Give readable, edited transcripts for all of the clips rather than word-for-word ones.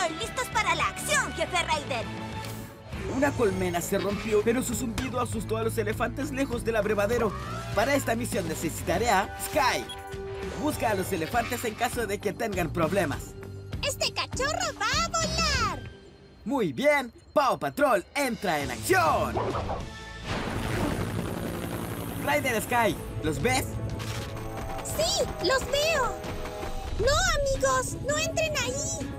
Rider, listos para la acción, jefe Rider. Una colmena se rompió, pero su zumbido asustó a los elefantes lejos del abrevadero. Para esta misión necesitaré a Sky. Busca a los elefantes en caso de que tengan problemas. ¡Este cachorro va a volar! Muy bien, Paw Patrol entra en acción. Rider, Sky, ¿los ves? ¡Sí, los veo! ¡No, amigos! ¡No entren ahí!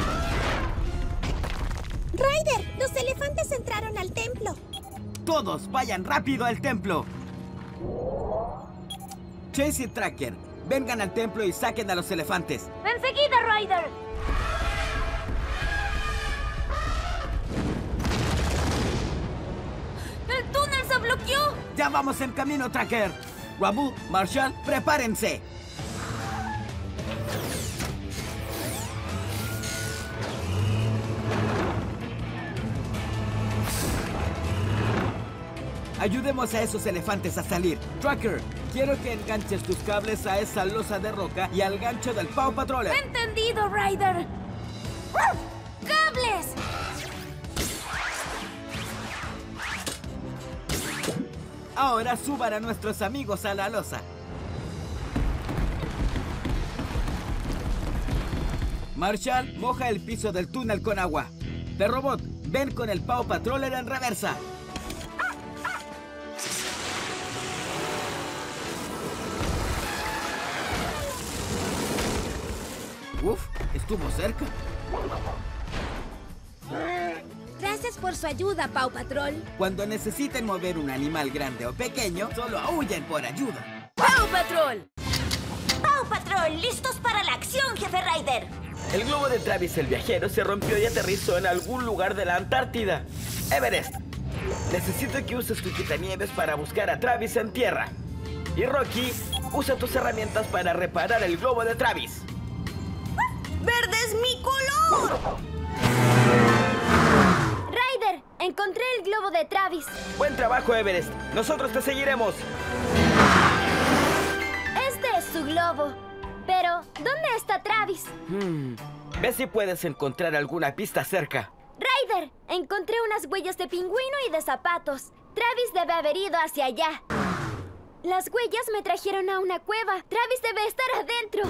Ryder, los elefantes entraron al templo. Todos vayan rápido al templo. Chase y Tracker, vengan al templo y saquen a los elefantes. ¡Enseguida, Ryder! ¡El túnel se bloqueó! Ya vamos en camino, Tracker. Rabu, Marshall, prepárense. Ayudemos a esos elefantes a salir. Tracker, quiero que enganches tus cables a esa losa de roca y al gancho del Paw Patroller. ¡Entendido, Ryder! ¡Cables! Ahora suban a nuestros amigos a la losa. Marshall, moja el piso del túnel con agua. Perrobot, ven con el Paw Patroller en reversa. Uf, estuvo cerca. Gracias por su ayuda, Paw Patrol. Cuando necesiten mover un animal grande o pequeño, solo aúllen por ayuda. ¡Paw Patrol! ¡Paw Patrol! ¡Listos para la acción, jefe Ryder! El globo de Travis el viajero se rompió y aterrizó en algún lugar de la Antártida. Everest, necesito que uses tu quitanieves para buscar a Travis en tierra. Y Rocky, usa tus herramientas para reparar el globo de Travis. ¡Verde es mi color! Ryder, encontré el globo de Travis. Buen trabajo, Everest. Nosotros te seguiremos. Este es su globo. Pero, ¿dónde está Travis? Ve si puedes encontrar alguna pista cerca. Ryder, encontré unas huellas de pingüino y de zapatos. Travis debe haber ido hacia allá. Las huellas me trajeron a una cueva. Travis debe estar adentro.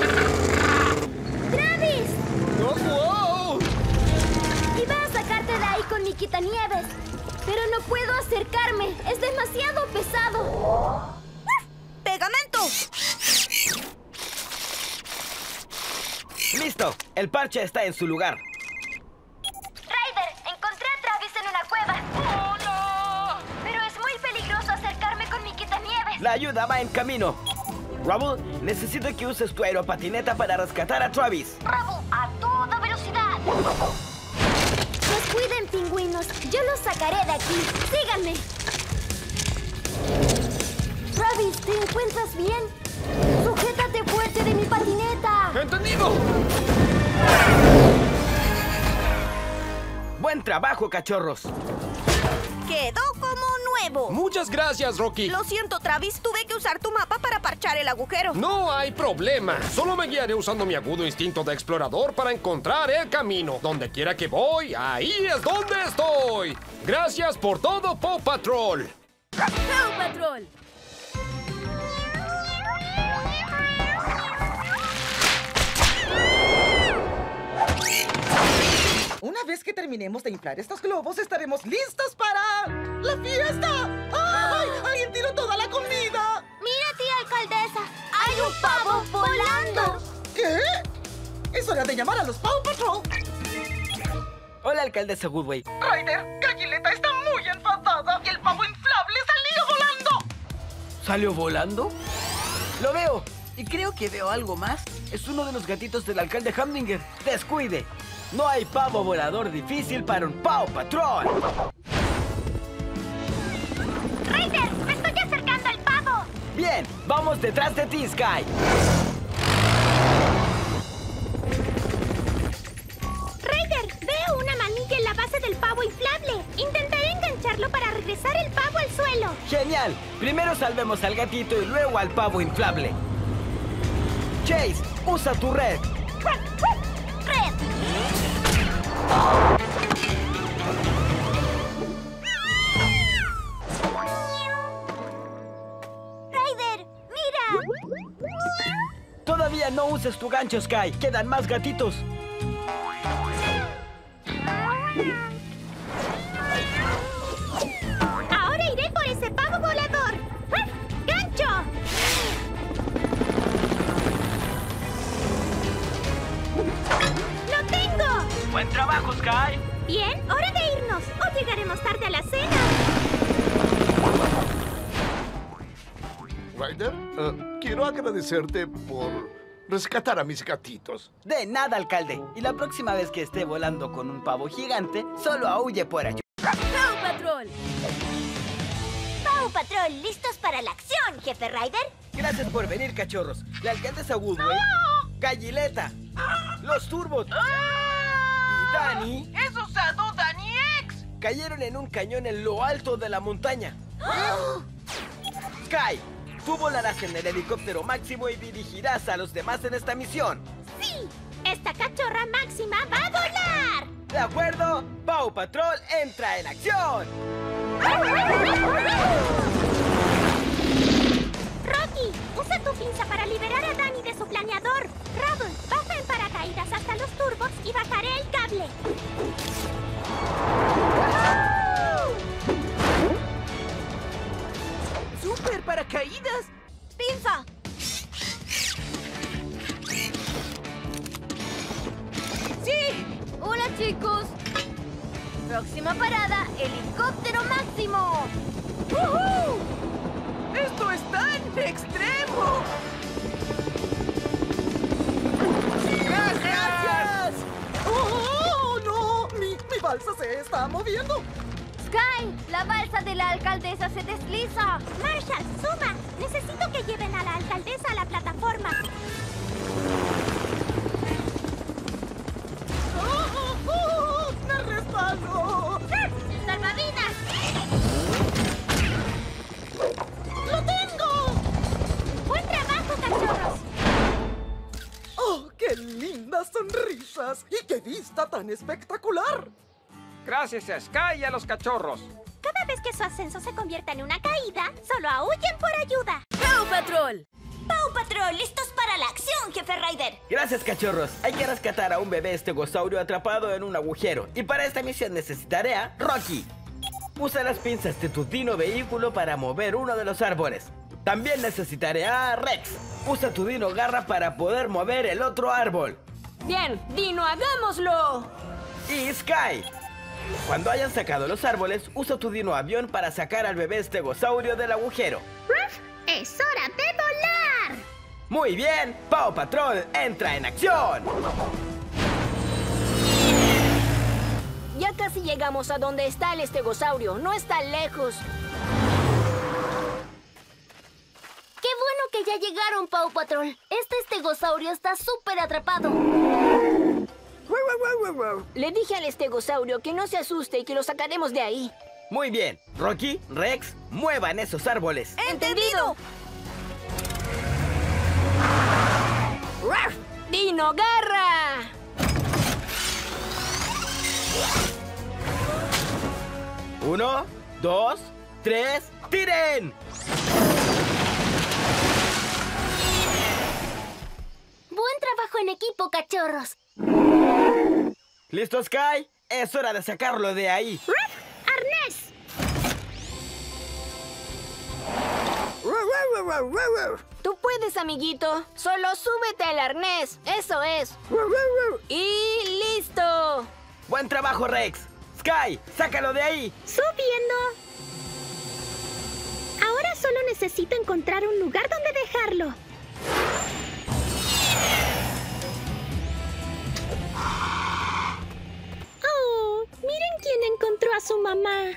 ¡Travis! ¡Oh, wow! Iba a sacarte de ahí con mi quitanieves, pero no puedo acercarme. Es demasiado pesado. ¡Pegamento! ¡Listo! El parche está en su lugar. Ryder, encontré a Travis en una cueva. ¡Oh, no! Pero es muy peligroso acercarme con mi quitanieves. La ayuda va en camino. Rubble, necesito que uses tu aeropatineta para rescatar a Travis. ¡Rubble, a toda velocidad! Descuiden, pingüinos. Yo los sacaré de aquí. ¡Síganme! Travis, ¿te encuentras bien? ¡Sujétate fuerte de mi patineta! ¡Entendido! ¡Buen trabajo, cachorros! ¡Quedó como nuevo! Muchas gracias, Rocky. Lo siento, Travis. Tuve que usar tu mapa para parchar el agujero. No hay problema. Solo me guiaré usando mi agudo instinto de explorador para encontrar el camino. Donde quiera que voy, ahí es donde estoy. Gracias por todo, Paw Patrol. ¡Paw Patrol! Una vez que terminemos de inflar estos globos, estaremos listos para la fiesta. ¡Ay! ¡Alguien tiró toda la comida! ¡Mira, tía alcaldesa! ¡Hay un pavo volando! ¿Qué? Es hora de llamar a los Paw Patrol. Hola, alcaldesa Woodway. Ryder, Gallileta está muy enfadada y el pavo inflable salió volando. ¿Salió volando? ¡Lo veo! Y creo que veo algo más. Es uno de los gatitos del alcalde Hamdinger. ¡Descuide! No hay pavo volador difícil para un Paw Patrol. ¡Ryder! ¡Me estoy acercando al pavo! Bien, vamos detrás de ti, Sky. ¡Ryder! Veo una manilla en la base del pavo inflable. Intentaré engancharlo para regresar el pavo al suelo. ¡Genial! Primero salvemos al gatito y luego al pavo inflable. Chase, usa tu red. ¡Red! ¡Ryder! ¡Mira! Todavía no uses tu gancho, Sky. Quedan más gatitos. Ahora iré por ese pavo volador. ¡Gancho! ¡Lo tengo! ¡Buen trabajo, Sky! Bien, hora de irnos. O llegaremos tarde a la cena. Ryder, quiero agradecerte por rescatar a mis gatitos. De nada, alcalde. Y la próxima vez que esté volando con un pavo gigante, solo aúlle por ayuda. ¡Paw Patrol! ¡Paw Patrol! ¿Listos para la acción, jefe Ryder? Gracias por venir, cachorros. La alcaldesa Woodway, Gallileta, los Turbos y Danny... ¡Es usado Danny X! cayeron en un cañón en lo alto de la montaña. Sky, tú volarás en el helicóptero máximo y dirigirás a los demás en esta misión. ¡Sí! ¡Esta cachorra máxima va a volar! ¿De acuerdo? Paw Patrol entra en acción. Rocky, usa tu pinza para liberar a Danny de su planeador. Rubble, baja en paracaídas hasta los turbos y bajaré el cable. ¡Súper paracaídas! ¡Pinza! ¡Sí! ¡Hola, chicos! Próxima parada, helicóptero máximo. ¡Woohoo! ¡Esto es tan extremo! ¡Gracias! ¡Oh, no! ¡Mi balsa se está moviendo! Sky, la balsa de la alcaldesa se desliza. Marshall, suma. Necesito que lleven a la alcaldesa a la plataforma. ¡Me resbalo! ¡Salvavidas! ¡Lo tengo! ¡Buen trabajo, cachorros! ¡Oh, qué lindas sonrisas! ¡Y qué vista tan espectacular! Gracias a Sky y a los cachorros. Cada vez que su ascenso se convierta en una caída, solo aúllen por ayuda. ¡Paw Patrol! ¡Paw Patrol! ¡Listos para la acción, jefe Ryder! Gracias, cachorros. Hay que rescatar a un bebé estegosaurio atrapado en un agujero. Y para esta misión necesitaré a Rocky. Usa las pinzas de tu dino vehículo para mover uno de los árboles. También necesitaré a Rex. Usa tu dino garra para poder mover el otro árbol. Bien, Dino, hagámoslo. Y Sky. Cuando hayan sacado los árboles, usa tu dino avión para sacar al bebé estegosaurio del agujero. ¡Es hora de volar! Muy bien, Paw Patrol entra en acción. Ya casi llegamos a donde está el estegosaurio. No está lejos. ¡Qué bueno que ya llegaron, Paw Patrol! Este estegosaurio está súper atrapado. Le dije al estegosaurio que no se asuste y que lo sacaremos de ahí. Muy bien, Rocky, Rex, muevan esos árboles. ¡Entendido! ¡Dino, garra! Uno, dos, tres, ¡tiren! Buen trabajo en equipo, cachorros. ¿Listo, Sky? Es hora de sacarlo de ahí. ¡Arnés! Tú puedes, amiguito. Solo súbete al arnés. Eso es. ¡Y listo! Buen trabajo, Rex. Sky, sácalo de ahí. Subiendo. Ahora solo necesito encontrar un lugar donde dejarlo. Oh, miren quién encontró a su mamá.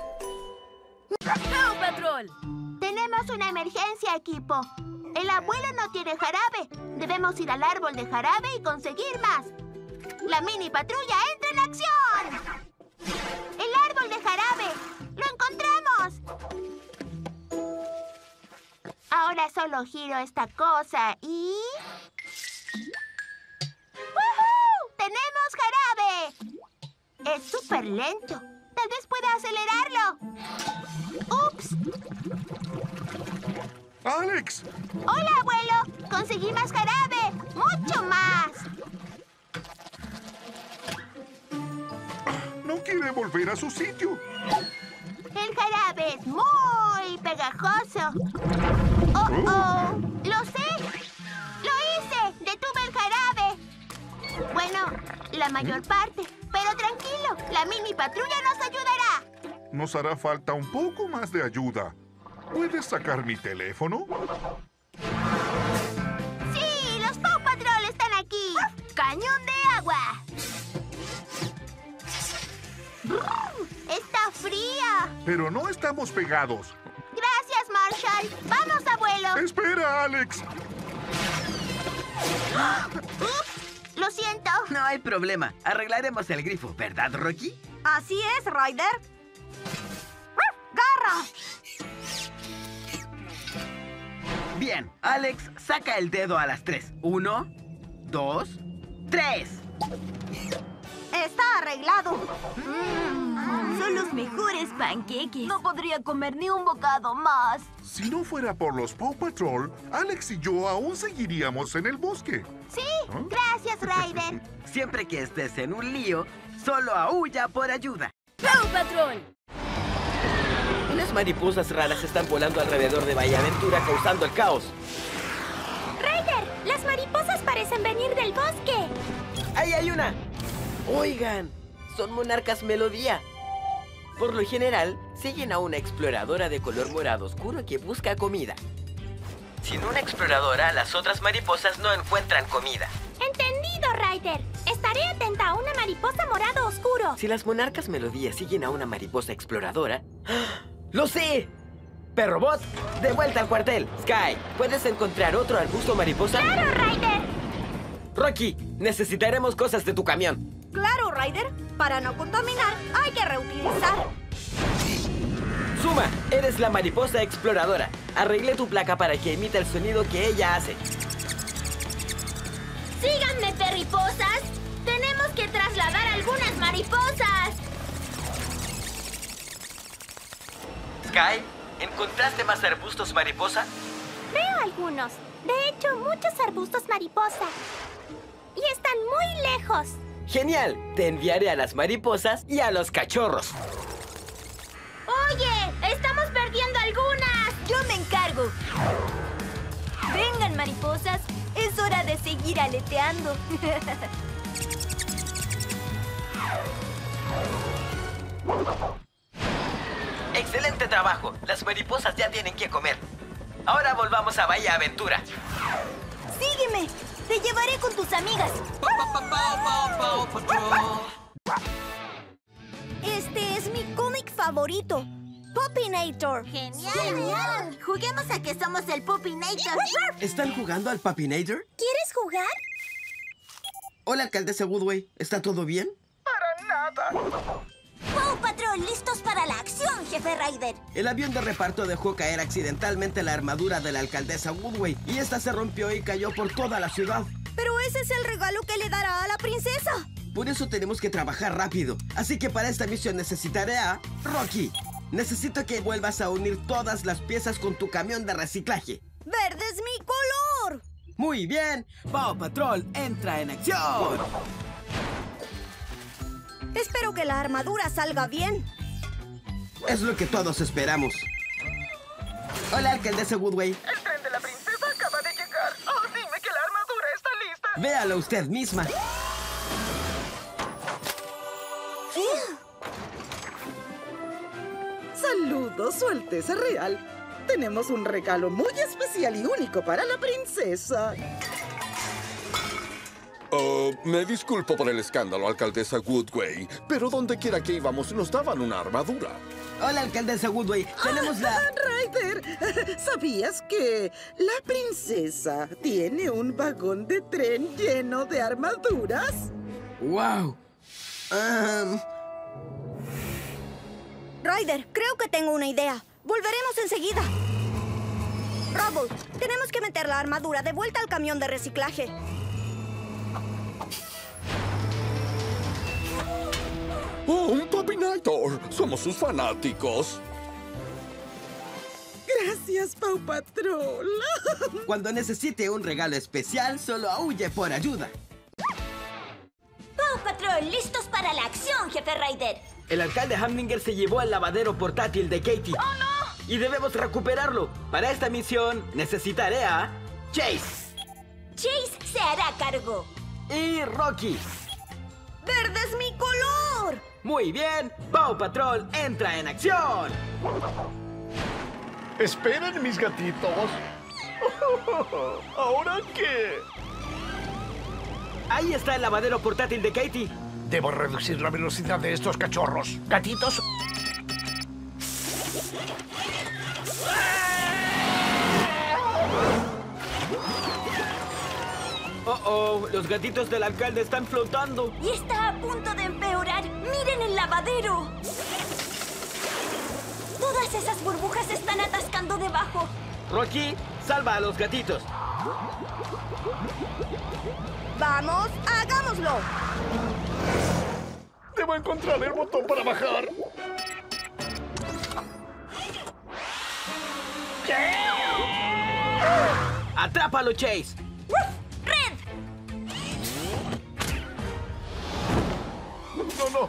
¡Paw Patrol! Tenemos una emergencia, equipo. El abuelo no tiene jarabe. Debemos ir al árbol de jarabe y conseguir más. La mini patrulla entra en acción. ¡El árbol de jarabe! ¡Lo encontramos! Ahora solo giro esta cosa y... ¡Woohoo! ¡Tenemos jarabe! súper lento. Tal vez pueda acelerarlo. ¡Ups! ¡Alex! ¡Hola, abuelo! ¡Conseguí más jarabe! ¡Mucho más! No quiere volver a su sitio. El jarabe es muy pegajoso. ¡Oh, oh! ¡Lo sé! ¡Lo hice! ¡Detuve el jarabe! Bueno, la mayor parte. Pero tranquilo, la mini patrulla nos ayudará. Nos hará falta un poco más de ayuda. ¿Puedes sacar mi teléfono? ¡Sí! ¡Los Paw Patrol están aquí! ¡Cañón de agua! ¡Está fría! Pero no estamos pegados. Gracias, Marshall. ¡Vamos, abuelo! ¡Espera, Alex! ¡Ups! Lo siento. No hay problema. Arreglaremos el grifo, ¿verdad, Rocky? Así es, Ryder. ¡Garra! Bien, Alex, saca el dedo a las 3. 1, 2, 3. Está arreglado. Son los mejores panqueques. No podría comer ni un bocado más. Si no fuera por los Paw Patrol, Alex y yo aún seguiríamos en el bosque. Sí, gracias, Ryder. Siempre que estés en un lío, solo aúlla por ayuda. ¡Paw Patrol! Unas mariposas raras están volando alrededor de Bahía Aventura causando el caos. Ryder, las mariposas parecen venir del bosque. ¡Ahí hay una! Oigan, son monarcas melodía. Por lo general, siguen a una exploradora de color morado oscuro que busca comida. Sin una exploradora, las otras mariposas no encuentran comida. Entendido, Ryder. Estaré atenta a una mariposa morado oscuro. Si las monarcas melodía siguen a una mariposa exploradora... ¡Lo sé! Perrobot, de vuelta al cuartel. Sky, ¿puedes encontrar otro arbusto mariposa? ¡Claro, Ryder! Rocky, necesitaremos cosas de tu camión. Claro, Ryder. Para no contaminar, hay que reutilizar. Suma, eres la mariposa exploradora. Arreglé tu placa para que emita el sonido que ella hace. ¡Síganme, perriposas! ¡Tenemos que trasladar algunas mariposas! Sky, ¿encontraste más arbustos mariposa? Veo algunos. De hecho, muchos arbustos mariposa. Y están muy lejos. ¡Genial! Te enviaré a las mariposas y a los cachorros. ¡Oye! ¡Estamos perdiendo algunas! ¡Yo me encargo! Vengan, mariposas. Es hora de seguir aleteando. ¡Excelente trabajo! Las mariposas ya tienen que comer. Ahora volvamos a Bahía Aventura. ¡Sígueme! ¡Te llevaré con tus amigas! Este es mi cómic favorito. Puppinator. ¡Genial! Juguemos a que somos el Puppinator. ¿Están jugando al Puppinator? ¿Quieres jugar? Hola, alcaldesa Woodway. ¿Está todo bien? ¡Paw Patrol, listos para la acción, jefe Ryder! El avión de reparto dejó caer accidentalmente la armadura de la alcaldesa Woodway y esta se rompió y cayó por toda la ciudad. Pero ese es el regalo que le dará a la princesa. Por eso tenemos que trabajar rápido. Así que para esta misión necesitaré a... Rocky, necesito que vuelvas a unir todas las piezas con tu camión de reciclaje. ¡Verde es mi color! Muy bien. Paw Patrol entra en acción. Espero que la armadura salga bien. Es lo que todos esperamos. Hola, alcaldesa Woodway. El tren de la princesa acaba de llegar. ¡Oh, dime que la armadura está lista! Véalo usted misma. Saludos, Su Alteza Real. Tenemos un regalo muy especial y único para la princesa. Me disculpo por el escándalo, alcaldesa Woodway, pero donde quiera que íbamos nos daban una armadura. Hola, alcaldesa Woodway. Tenemos la... Ryder, ¿sabías que la princesa tiene un vagón de tren lleno de armaduras? ¡Wow! Ryder, creo que tengo una idea. Volveremos enseguida. Rubble, tenemos que meter la armadura de vuelta al camión de reciclaje. ¡Oh, Somos sus fanáticos. Gracias, Paw Patrol. Cuando necesite un regalo especial, solo aúlle por ayuda. Paw Patrol, listos para la acción, Jefe Ryder. El alcalde Hamdinger se llevó el lavadero portátil de Katie. ¡Oh, no! Y debemos recuperarlo. Para esta misión, necesitaré a Chase. Chase se hará cargo. Y Rocky. ¡Verde es mi color! Muy bien, Paw Patrol entra en acción. Esperen, mis gatitos. ¿Ahora qué? Ahí está el lavadero portátil de Katie. Debo reducir la velocidad de estos cachorros. Gatitos. Oh, los gatitos del alcalde están flotando. Y está a punto de empeorar. ¡Miren el lavadero! Todas esas burbujas se están atascando debajo. Rocky, salva a los gatitos. ¡Vamos, hagámoslo! Debo encontrar el botón para bajar. ¡Atrápalo, Chase! ¡Red! No.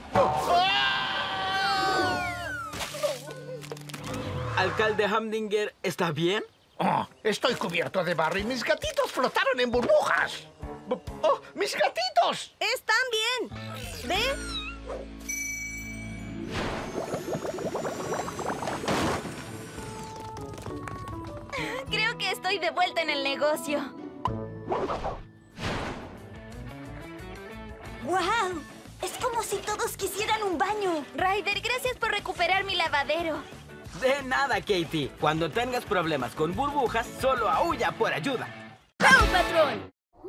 Alcalde Hamdinger, ¿está bien? Oh, estoy cubierto de barro y mis gatitos flotaron en burbujas. ¡Oh, mis gatitos! ¡Están bien! ¿Ve? Creo que estoy de vuelta en el negocio. ¡Wow! Es como si todos quisieran un baño. Ryder, gracias por recuperar mi lavadero. De nada, Katie. Cuando tengas problemas con burbujas, solo aúlla por ayuda. ¡Paw Patrol!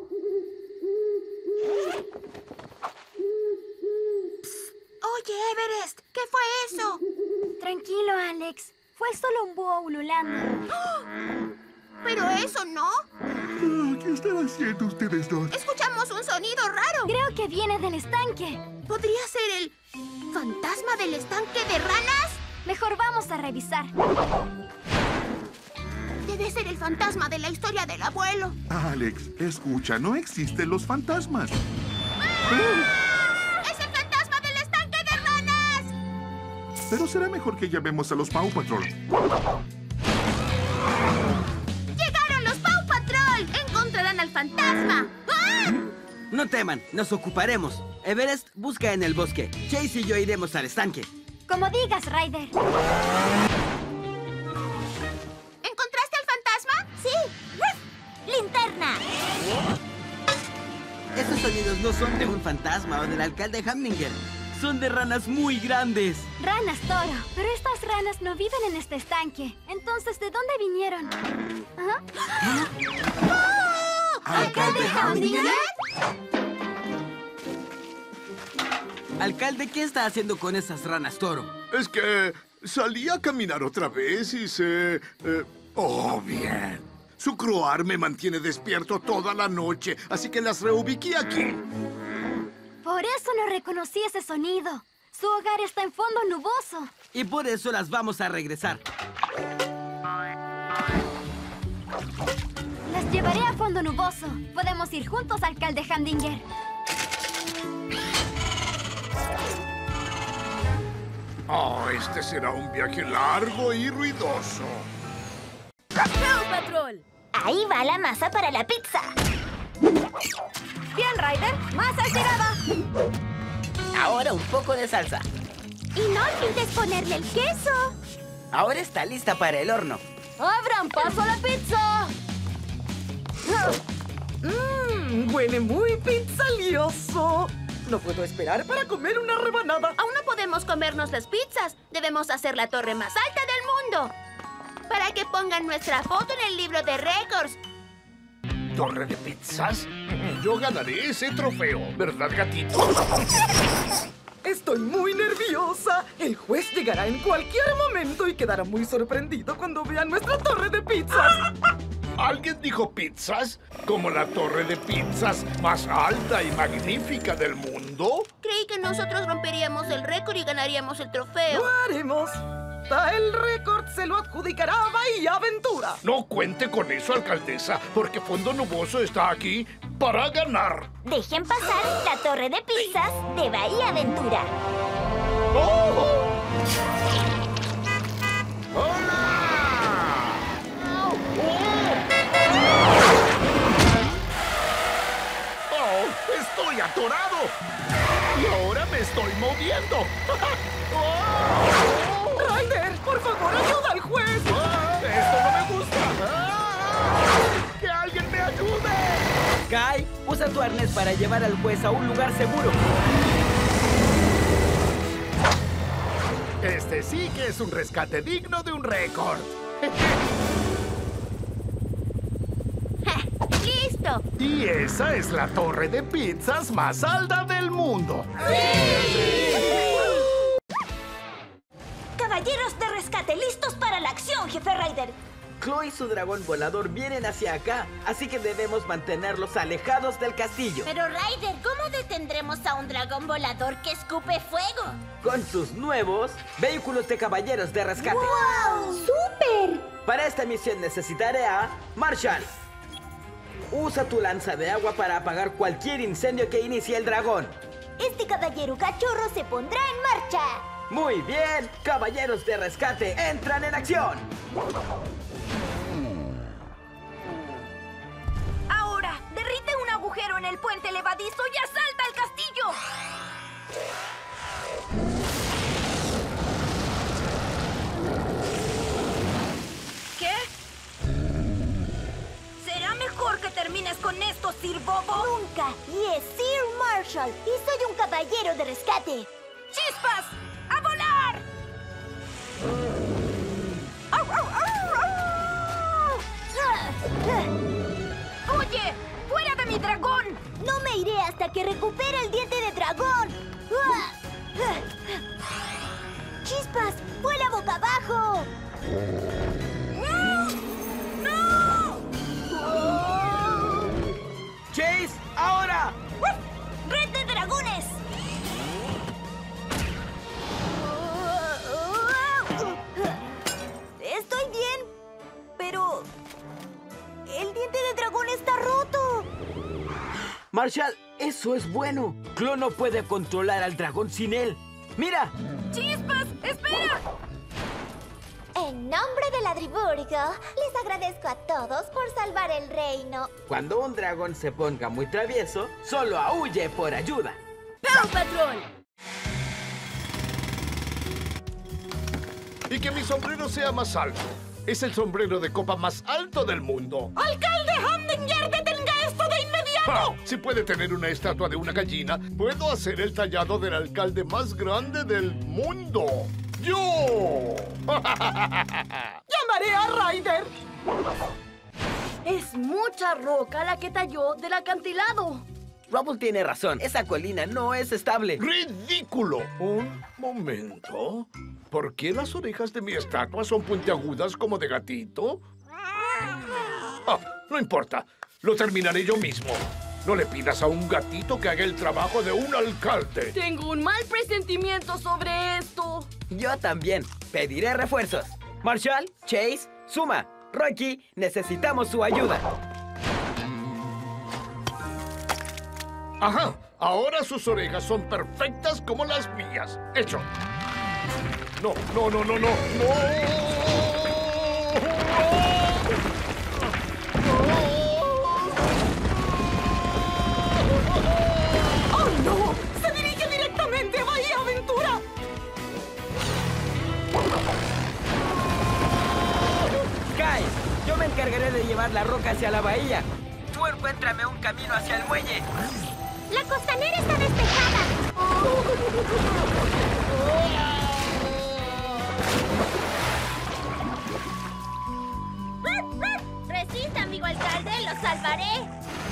Oye, Everest, ¿qué fue eso? Tranquilo, Alex. Fue solo un búho ululando. Pero eso no. ¿Qué están haciendo ustedes dos? Escuchamos un sonido raro. Creo que viene del estanque. ¿Podría ser el fantasma del estanque de ranas? Mejor vamos a revisar. Debe ser el fantasma de la historia del abuelo. Alex, escucha, no existen los fantasmas. ¡Es el fantasma del estanque de ranas! Pero será mejor que llamemos a los Paw Patrol. ¡Llegaron los Paw Patrol! ¡Encontrarán al fantasma! ¡Ah! No teman, nos ocuparemos. Everest, busca en el bosque. Chase y yo iremos al estanque. Como digas, Ryder. ¿Encontraste al fantasma? ¡Sí! ¡Linterna! Esos sonidos no son de un fantasma o del alcalde Hamdinger. Son de ranas muy grandes. Ranas toro. Pero estas ranas no viven en este estanque. Entonces, ¿de dónde vinieron? ¿Ah? ¡Oh! ¿Alcalde Hamdinger? Alcalde, ¿qué está haciendo con esas ranas toro? Es que salí a caminar otra vez y se... Oh, bien. Su croar me mantiene despierto toda la noche, así que las reubiqué aquí. Por eso no reconocí ese sonido. Su hogar está en fondo nuboso. Y por eso las vamos a regresar. Las llevaré a fondo nuboso. Podemos ir juntos, alcalde Hamdinger. Oh, este será un viaje largo y ruidoso. ¡Paw Patrol! Ahí va la masa para la pizza. Bien, Ryder. ¡Masa llegada! Ahora un poco de salsa. Y no olvides ponerle el queso. Ahora está lista para el horno. ¡Abran paso a la pizza! Huele muy pizzalioso. No puedo esperar para comer una rebanada. Aún no podemos comernos las pizzas. Debemos hacer la torre más alta del mundo. Para que pongan nuestra foto en el libro de récords. ¿Torre de pizzas? Yo ganaré ese trofeo, ¿verdad, gatito? Estoy muy nerviosa. El juez llegará en cualquier momento y quedará muy sorprendido cuando vea nuestra torre de pizzas. ¿Alguien dijo pizzas? ¿Como la torre de pizzas más alta y magnífica del mundo? Creí que nosotros romperíamos el récord y ganaríamos el trofeo. ¡Lo haremos! El récord se lo adjudicará a Bahía Aventura. No cuente con eso, alcaldesa, porque Fondo Nuboso está aquí para ganar. Dejen pasar la torre de pizzas de Bahía Aventura. ¡Oh! ¡Oh! ¡Estoy atorado! ¡Y ahora me estoy moviendo! Ryder, por favor, ayuda al juez. ¡Esto no me gusta! ¡Que alguien me ayude! Sky, usa tu arnés para llevar al juez a un lugar seguro. Este sí que es un rescate digno de un récord. ¡Listo! Y esa es la torre de pizzas más alta del mundo. Caballeros de rescate, listos para la acción, jefe Ryder. Chloe y su dragón volador vienen hacia acá, así que debemos mantenerlos alejados del castillo. Pero Ryder, ¿cómo detendremos a un dragón volador que escupe fuego? Con sus nuevos vehículos de caballeros de rescate. ¡Wow! ¡Súper! Para esta misión necesitaré a Marshall. Usa tu lanza de agua para apagar cualquier incendio que inicie el dragón. Este caballero cachorro se pondrá en marcha. Muy bien, caballeros de rescate, entran en acción. Ahora, derrite un agujero en el puente levadizo y asalta el castillo. ¿Qué? ¿Será mejor que termines con esto, Sir Bobo? Nunca. Y es Sir Marshall. Y soy un caballero de rescate. ¡Chispas! ¡A volar! ¡Au, au, au, au! ¡Oye! ¡Fuera de mi dragón! No me iré hasta que recupere el diente de dragón. ¡Chispas! ¡Vuela boca abajo! ¡No! Chase, ahora. ¡Red de dragones! Estoy bien, pero el diente de dragón está roto. Marshall, eso es bueno. Chloe no puede controlar al dragón sin él. ¡Mira! ¡Chispas! ¡Espera! En nombre de Ladriburgo, les agradezco a todos por salvar el reino. Cuando un dragón se ponga muy travieso, solo aúlle por ayuda. ¡Paw Patrol! Y que mi sombrero sea más alto. Es el sombrero de copa más alto del mundo. ¡Alcalde Hamdinger, detenga esto de inmediato! ¡Ja! Si puede tener una estatua de una gallina, puedo hacer el tallado del alcalde más grande del mundo. ¡Yo! ¡Llamaré a Ryder! Es mucha roca la que talló del acantilado. Rubble tiene razón. Esa colina no es estable. ¡Ridículo! Un momento. ¿Por qué las orejas de mi estatua son puntiagudas como de gatito? Ah, no importa. Lo terminaré yo mismo. No le pidas a un gatito que haga el trabajo de un alcalde. Tengo un mal presentimiento sobre esto. Yo también. Pediré refuerzos. Marshall, Chase, Suma, Rocky, necesitamos su ayuda. Ajá. Ahora sus orejas son perfectas como las mías. ¡Hecho! No, no, no, no, no, no. ¡Oh, no! ¡Se dirige directamente a Bahía Aventura! Sky, yo me encargaré de llevar la roca hacia la bahía. Tú encuéntrame un camino hacia el muelle. La costanera está despejada. Resista, amigo alcalde, lo salvaré.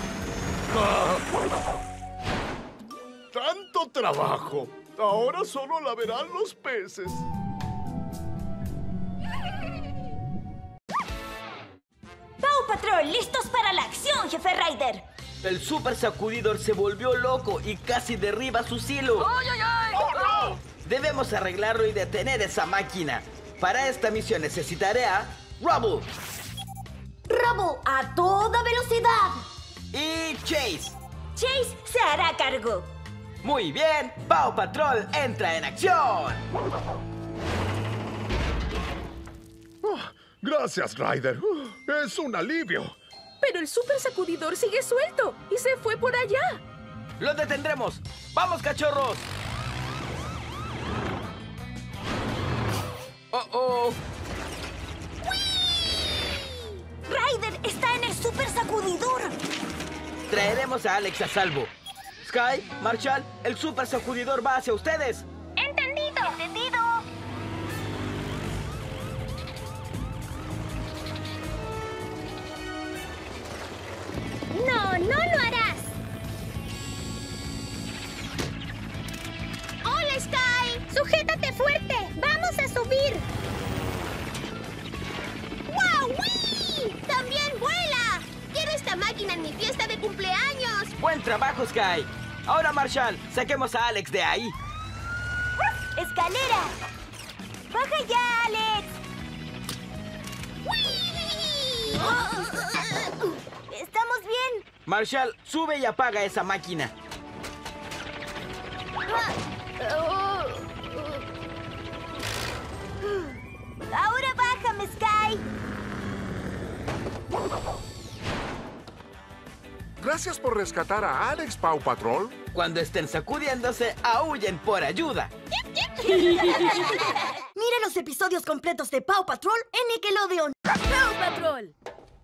¡Tanto trabajo! Ahora solo la verán los peces. Paw Patrol, Patrol, listos para la acción, Jefe Ryder. El super sacudidor se volvió loco y casi derriba su silo. ¡Ay, ay, ay! ¡Oh, no! Debemos arreglarlo y detener esa máquina. Para esta misión necesitaré a Rubble. Rubble a toda velocidad. Y Chase. Chase se hará cargo. Muy bien, Paw Patrol entra en acción. Gracias, Ryder. Es un alivio. Pero el super sacudidor sigue suelto y se fue por allá. ¡Lo detendremos! ¡Vamos, cachorros! ¡Oh! Ryder está en el super sacudidor. Traeremos a Alex a salvo. Sky, Marshall, el super sacudidor va hacia ustedes. ¡Entendido! ¡Entendido! ¡No, no lo harás! ¡Hola, Sky! ¡Sujétate fuerte! ¡Vamos a subir! ¡Wow! ¡Wii! ¡También vuela! ¡Quiero esta máquina en mi fiesta de cumpleaños! ¡Buen trabajo, Sky! Ahora, Marshall, saquemos a Alex de ahí. ¡Escalera! ¡Baja ya, Alex! ¡Wii! ¿Estamos bien? Marshall, sube y apaga esa máquina. Ahora bájame, Sky. Gracias por rescatar a Alex, Paw Patrol. Cuando estén sacudiéndose, aúllen por ayuda. Mira los episodios completos de Paw Patrol en Nickelodeon. ¡Paw Patrol!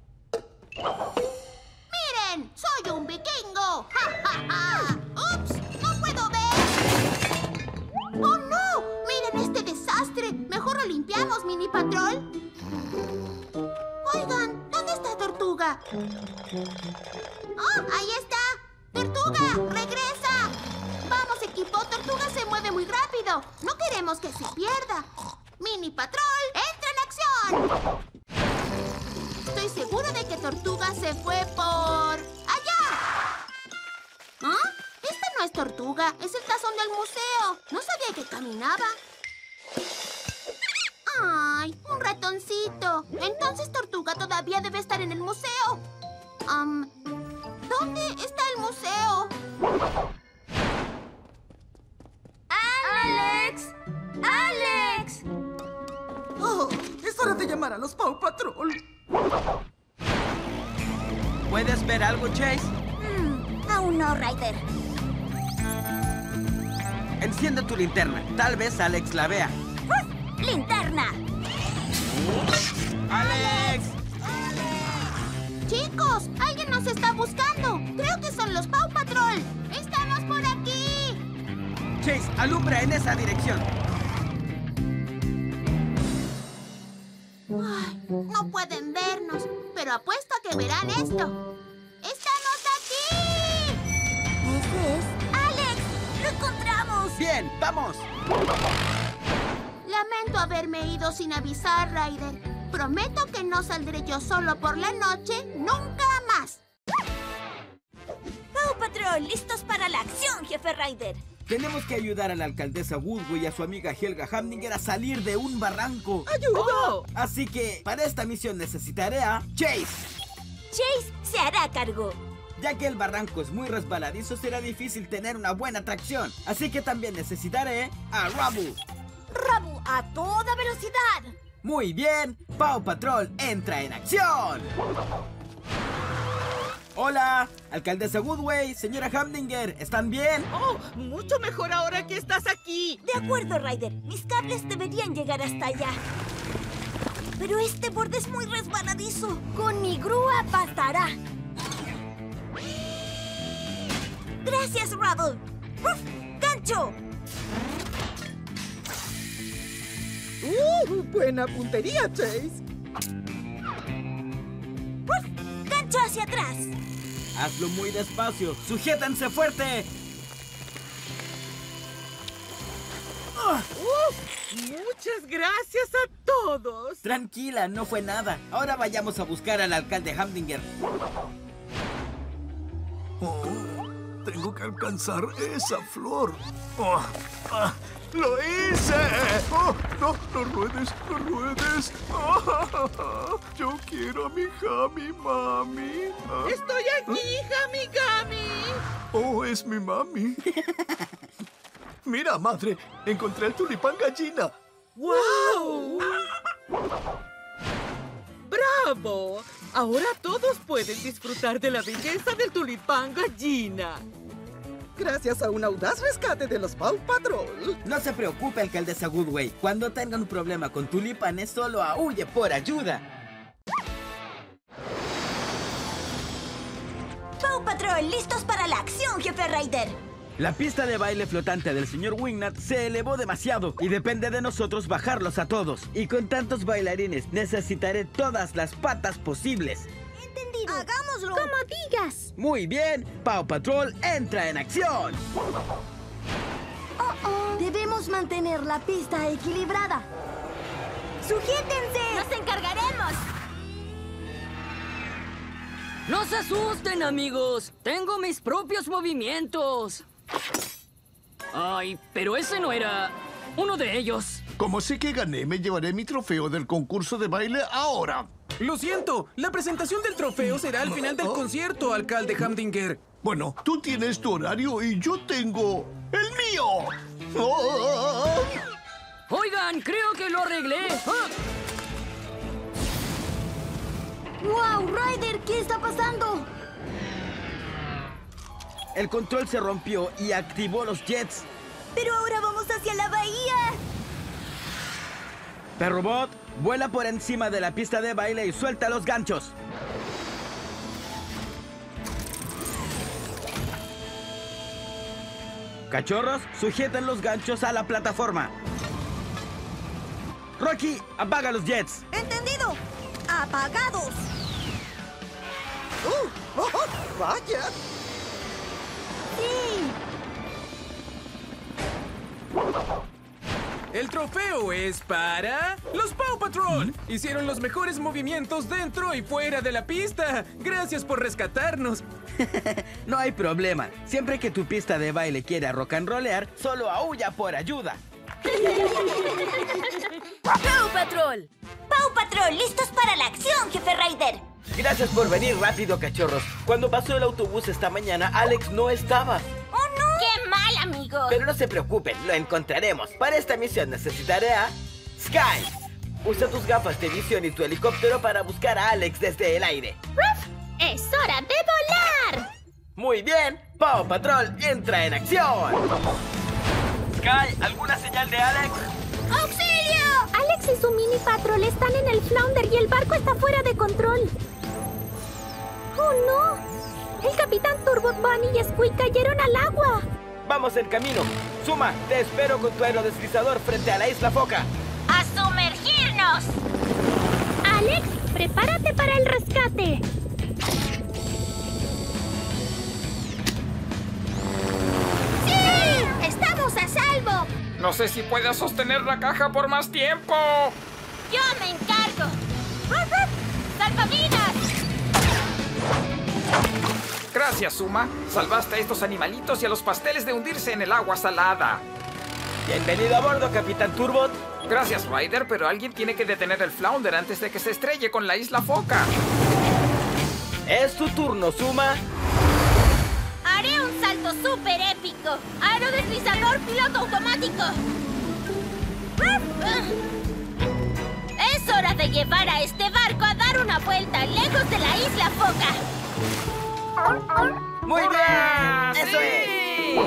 ¡Miren! ¡Soy un vikingo! ¡Ja, ja, ja! ¡Ups! ¡No puedo ver! ¡Oh, no! ¡Miren este desastre! ¿Mejor lo limpiamos, Mini Patrol? Oigan, ¿dónde está Tortuga? ¡Oh, ahí está! ¡Tortuga, regresa! ¡Vamos, equipo! ¡Tortuga se mueve muy rápido! ¡No queremos que se pierda! ¡Mini Patrol, entra en acción! Estoy seguro de que Tortuga se fue por... ¡allá! ¿Ah? Esta no es Tortuga, es el tazón del museo. No sabía que caminaba. ¡Ay! Un ratoncito. Entonces Tortuga todavía debe estar en el museo. ¿Dónde está el museo? ¡Alex! ¡Alex! Oh, es hora de llamar a los Paw Patrol. ¿Puedes ver algo, Chase? Aún no, Ryder. Enciende tu linterna. Tal vez Alex la vea. ¡Linterna! ¡Alex! Chicos, alguien nos está buscando. Creo que son los Paw Patrol. ¡Estamos por aquí! Chase, alumbra en esa dirección. Ay, no pueden vernos, pero apuesto a que verán esto. ¡Estamos aquí! ¿Ese es? ¡Alex! ¡Lo encontramos! Bien, vamos. Lamento haberme ido sin avisar, Ryder. Prometo que no saldré yo solo por la noche nunca más. Paw Patrol, listos para la acción, Jefe Ryder. Tenemos que ayudar a la alcaldesa Woodway y a su amiga Helga Hamdinger a salir de un barranco. ¡Ayuda! Así que, para esta misión necesitaré a Chase. Chase se hará cargo. Ya que el barranco es muy resbaladizo, será difícil tener una buena tracción. Así que también necesitaré a Rubble. Rubble a toda velocidad. Muy bien, Paw Patrol entra en acción. Hola, alcaldesa Woodway, señora Hamdinger, ¿están bien? ¡Oh, mucho mejor ahora que estás aquí! De acuerdo, Ryder. Mis cables deberían llegar hasta allá. Pero este borde es muy resbaladizo. Con mi grúa bastará. Gracias, Rubble. ¡Uf! ¡Gancho! Buena puntería, Chase. ¡Uf! ¡Gancho hacia atrás! Hazlo muy despacio, sujétense fuerte. Muchas gracias a todos. Tranquila, no fue nada. Ahora vayamos a buscar al alcalde Hamdinger. Tengo que alcanzar esa flor. ¡Lo hice! No ruedes, no ruedes. Yo quiero a mi Hami Mami. Estoy aquí, Hami Gami. Es mi mami. Mira, madre, encontré el tulipán gallina. ¡Wow! ¡Bravo! Ahora todos pueden disfrutar de la belleza del tulipán gallina. Gracias a un audaz rescate de los Paw Patrol. No se preocupe, alcaldesa Goodway. Cuando tenga un problema con tulipanes, solo aúlle por ayuda. Paw Patrol, listos para la acción, jefe Ryder. La pista de baile flotante del señor Wingnut se elevó demasiado y depende de nosotros bajarlos a todos. Y con tantos bailarines necesitaré todas las patas posibles. Entendido. Hagámoslo. Como digas. Muy bien, Paw Patrol entra en acción. Debemos mantener la pista equilibrada. ¡Sujétense! ¡Nos encargaremos! ¡No se asusten, amigos! ¡Tengo mis propios movimientos! Ay, pero ese no era uno de ellos. Como sé que gané, me llevaré mi trofeo del concurso de baile ahora. Lo siento, la presentación del trofeo será al final del concierto, alcalde Hamdinger. Bueno, tú tienes tu horario y yo tengo el mío. Oigan, creo que lo arreglé. ¡Wow, Ryder! ¿Qué está pasando? El control se rompió y activó los jets. Pero ahora vamos hacia la bahía. Perrobot, vuela por encima de la pista de baile y suelta los ganchos. Cachorros, sujeten los ganchos a la plataforma. Rocky, apaga los jets. ¡Entendido! ¡Apagados! ¡Vaya! ¡Sí! El trofeo es para los Paw Patrol. Hicieron los mejores movimientos dentro y fuera de la pista. Gracias por rescatarnos. No hay problema. Siempre que tu pista de baile quiera rock and rollear, solo aúlla por ayuda. ¡Paw Patrol! ¡Paw Patrol, listos para la acción, jefe Ryder! Gracias por venir rápido, cachorros. Cuando pasó el autobús esta mañana, Alex no estaba. ¡Oh, no! ¡Qué mal, amigo! Pero no se preocupen, lo encontraremos. Para esta misión necesitaré a Sky. Usa tus gafas de visión y tu helicóptero para buscar a Alex desde el aire. ¡Ruff! ¡Es hora de volar! Muy bien, Paw Patrol entra en acción. Sky, ¿alguna señal de Alex? ¡Auxilio! Alex y su mini patrol están en el flounder y el barco está fuera de control. ¡Oh, no! El capitán Turbot, Bunny y Squeak cayeron al agua. Vamos en camino. Zuma, te espero con tu aerodeslizador frente a la isla Foca. ¡A sumergirnos! Alex, prepárate para el rescate. ¡Sí! ¡Estamos a salvo! No sé si pueda sostener la caja por más tiempo. ¡Yo me encargo! ¡Salvavidas! Gracias, Zuma. Salvaste a estos animalitos y a los pasteles de hundirse en el agua salada. Bienvenido a bordo, Capitán Turbot. Gracias, Ryder, pero alguien tiene que detener el flounder antes de que se estrelle con la isla Foca. Es tu turno, Zuma. Haré un salto súper épico. Aerodeslizador piloto automático. Es hora de llevar a este barco a dar una vuelta lejos de la isla Foca. ¡Muy bien! ¡Eso es!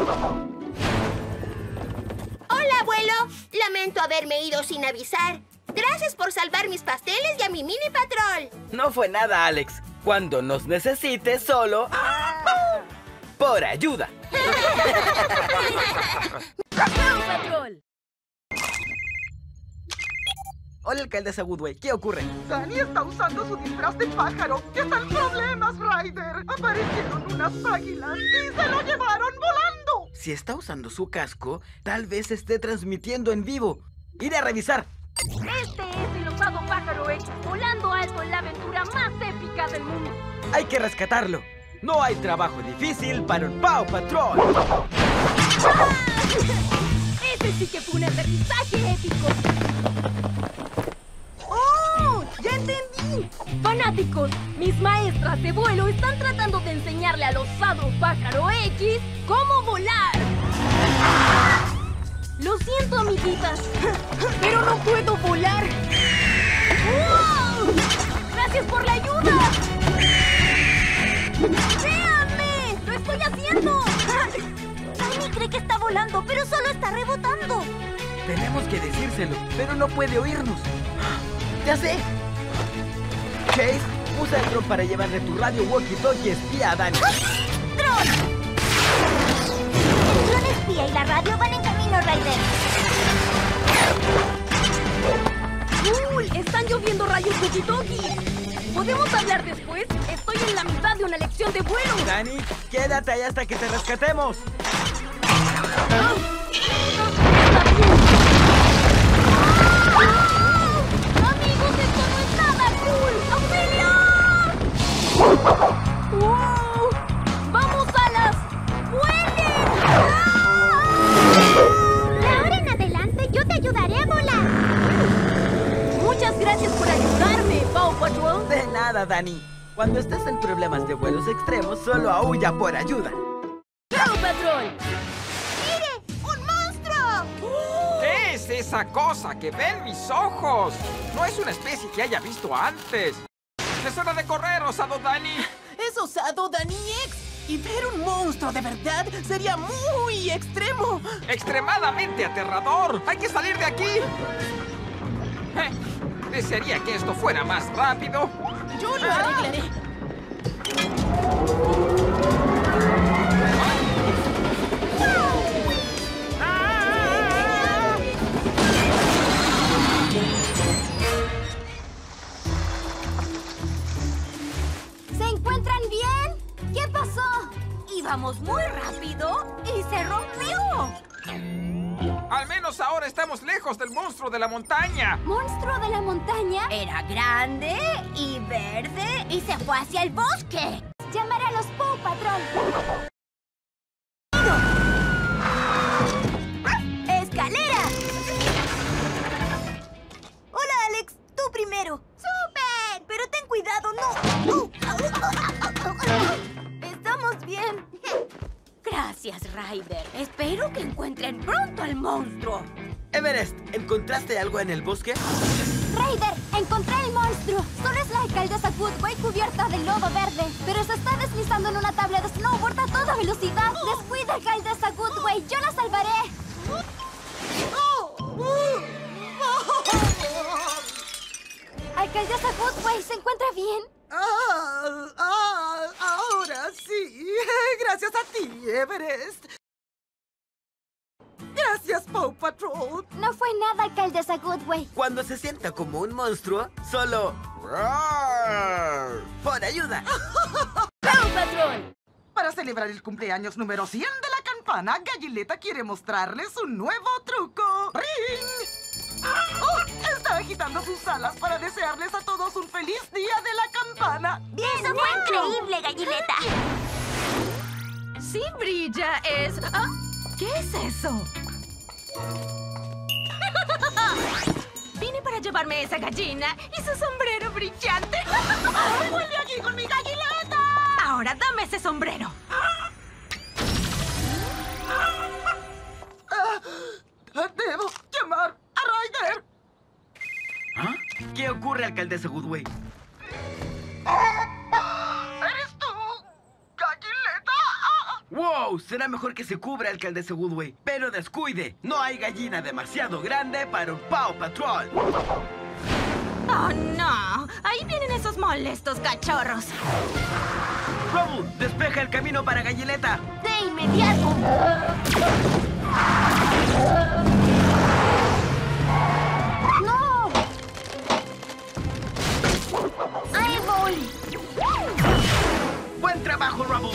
Hola, abuelo. Lamento haberme ido sin avisar. Gracias por salvar mis pasteles y a mi mini patrol. No fue nada, Alex. Cuando nos necesites, solo... por ayuda. ¡Paw Patrol! Hola, alcaldesa Woodway. ¿Qué ocurre? Danny está usando su disfraz de pájaro. ¡Están problemas, Ryder! Aparecieron unas águilas y se lo llevaron volando. Si está usando su casco, tal vez esté transmitiendo en vivo. Iré a revisar. Este es el osado pájaro X, volando alto en la aventura más épica del mundo. Hay que rescatarlo. No hay trabajo difícil para un Paw Patrol. Ese sí que fue un aterrizaje épico. ¡Oh! ¡Ya entendí! Fanáticos, mis maestras de vuelo están tratando de enseñarle al osado pájaro X cómo volar. Lo siento, amiguitas, pero no puedo volar. ¡Wow! ¡Gracias por la ayuda! ¡Véanme! ¡Lo estoy haciendo! Tiny cree que está volando, pero solo está rebotando. Tenemos que decírselo, pero no puede oírnos. ¡Ya sé! Chase, usa el dron para llevarle tu radio walkie-talkie espía a Dani. ¡Dron! El dron espía y la radio van en camino, Ryder. ¡Cool! ¡Están lloviendo rayos walkie-talkie! ¿Podemos hablar después? Estoy en la mitad de una lección de vuelo. Dani, quédate ahí hasta que te rescatemos. ¡Amigos, esto no es nada cool! ¡Auxilio! ¡Wow! ¡Vamos, alas! ¡Vuelen! De ahora en adelante yo te ayudaré a volar. Muchas gracias por ayudarme, Paw Patrol. De nada, Dani. Cuando estés en problemas de vuelos extremos, solo aúlla por ayuda. ¡Paw Patrol! ¡Mire! ¡Un monstruo! ¿Qué es esa cosa que ven mis ojos? No es una especie que haya visto antes. ¡Es hora de correr, osado Dani! Es osado Dani X. Y ver un monstruo de verdad sería muy extremo. ¡Extremadamente aterrador! ¡Hay que salir de aquí! Desearía que esto fuera más rápido. Yo lo arreglaré. ¿Se encuentran bien? ¿Qué pasó? Íbamos muy rápido y se rompió. Al menos ahora estamos lejos del monstruo de la montaña. ¿Monstruo de la montaña? Era grande y verde y se fue hacia el bosque. Llamaré a los Paw Patrol. ¡Escalera! Hola, Alex. Tú primero. ¡Súper! Pero ten cuidado, no. Estamos bien. Gracias, Ryder. Espero que encuentren pronto al monstruo. Everest, ¿encontraste algo en el bosque? Ryder, encontré el monstruo. Solo es la alcaldesa Woodway cubierta de lodo verde. Pero se está deslizando en una tabla de snowboard a toda velocidad. Descuida, alcaldesa Woodway. Yo la salvaré. Alcaldesa Woodway, ¿se encuentra bien? Ahora sí. Gracias a ti, Everest. Gracias, Paw Patrol. No fue nada, alcaldesa Woodway. Cuando se sienta como un monstruo, solo... ¡roar! ¡Por ayuda! ¡Paw Patrol! Para celebrar el cumpleaños número 100 de la campana, Gallileta quiere mostrarles un nuevo truco. ¡Ring! ¡Oh! Está agitando sus alas para desearles a todos un feliz día de la campana. ¡Eso fue increíble, Gallileta! Sí, brilla, es... ¿Ah? ¿Qué es eso? Vine para llevarme esa gallina y su sombrero brillante. ¡Vuelve aquí con mi Gallileta! Ahora dame ese sombrero. Debo llamar a Ryder. ¿Ah? ¿Qué ocurre, alcaldesa Woodway? ¿Eres tú, Gallileta? ¡Wow! Será mejor que se cubra, alcaldesa Woodway. Pero descuide, no hay gallina demasiado grande para un Paw Patrol. ¡Oh, no! Ahí vienen esos molestos cachorros. Rubble, despeja el camino para Gallileta. ¡De inmediato! ¡No! ¡Ahí voy! ¡Buen trabajo, Rubble!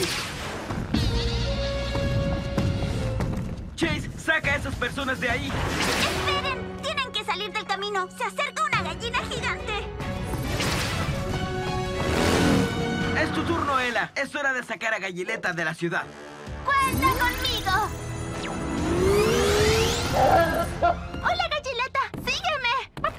Chase, saca a esas personas de ahí. ¡Esperen! ¡Tienen que salir del camino. ¡Se acerca una gallina gigante! Es tu turno, Ela. Es hora de sacar a Gallileta de la ciudad. ¡Cuenta conmigo! ¡Hola, Gallileta! ¡Sígueme!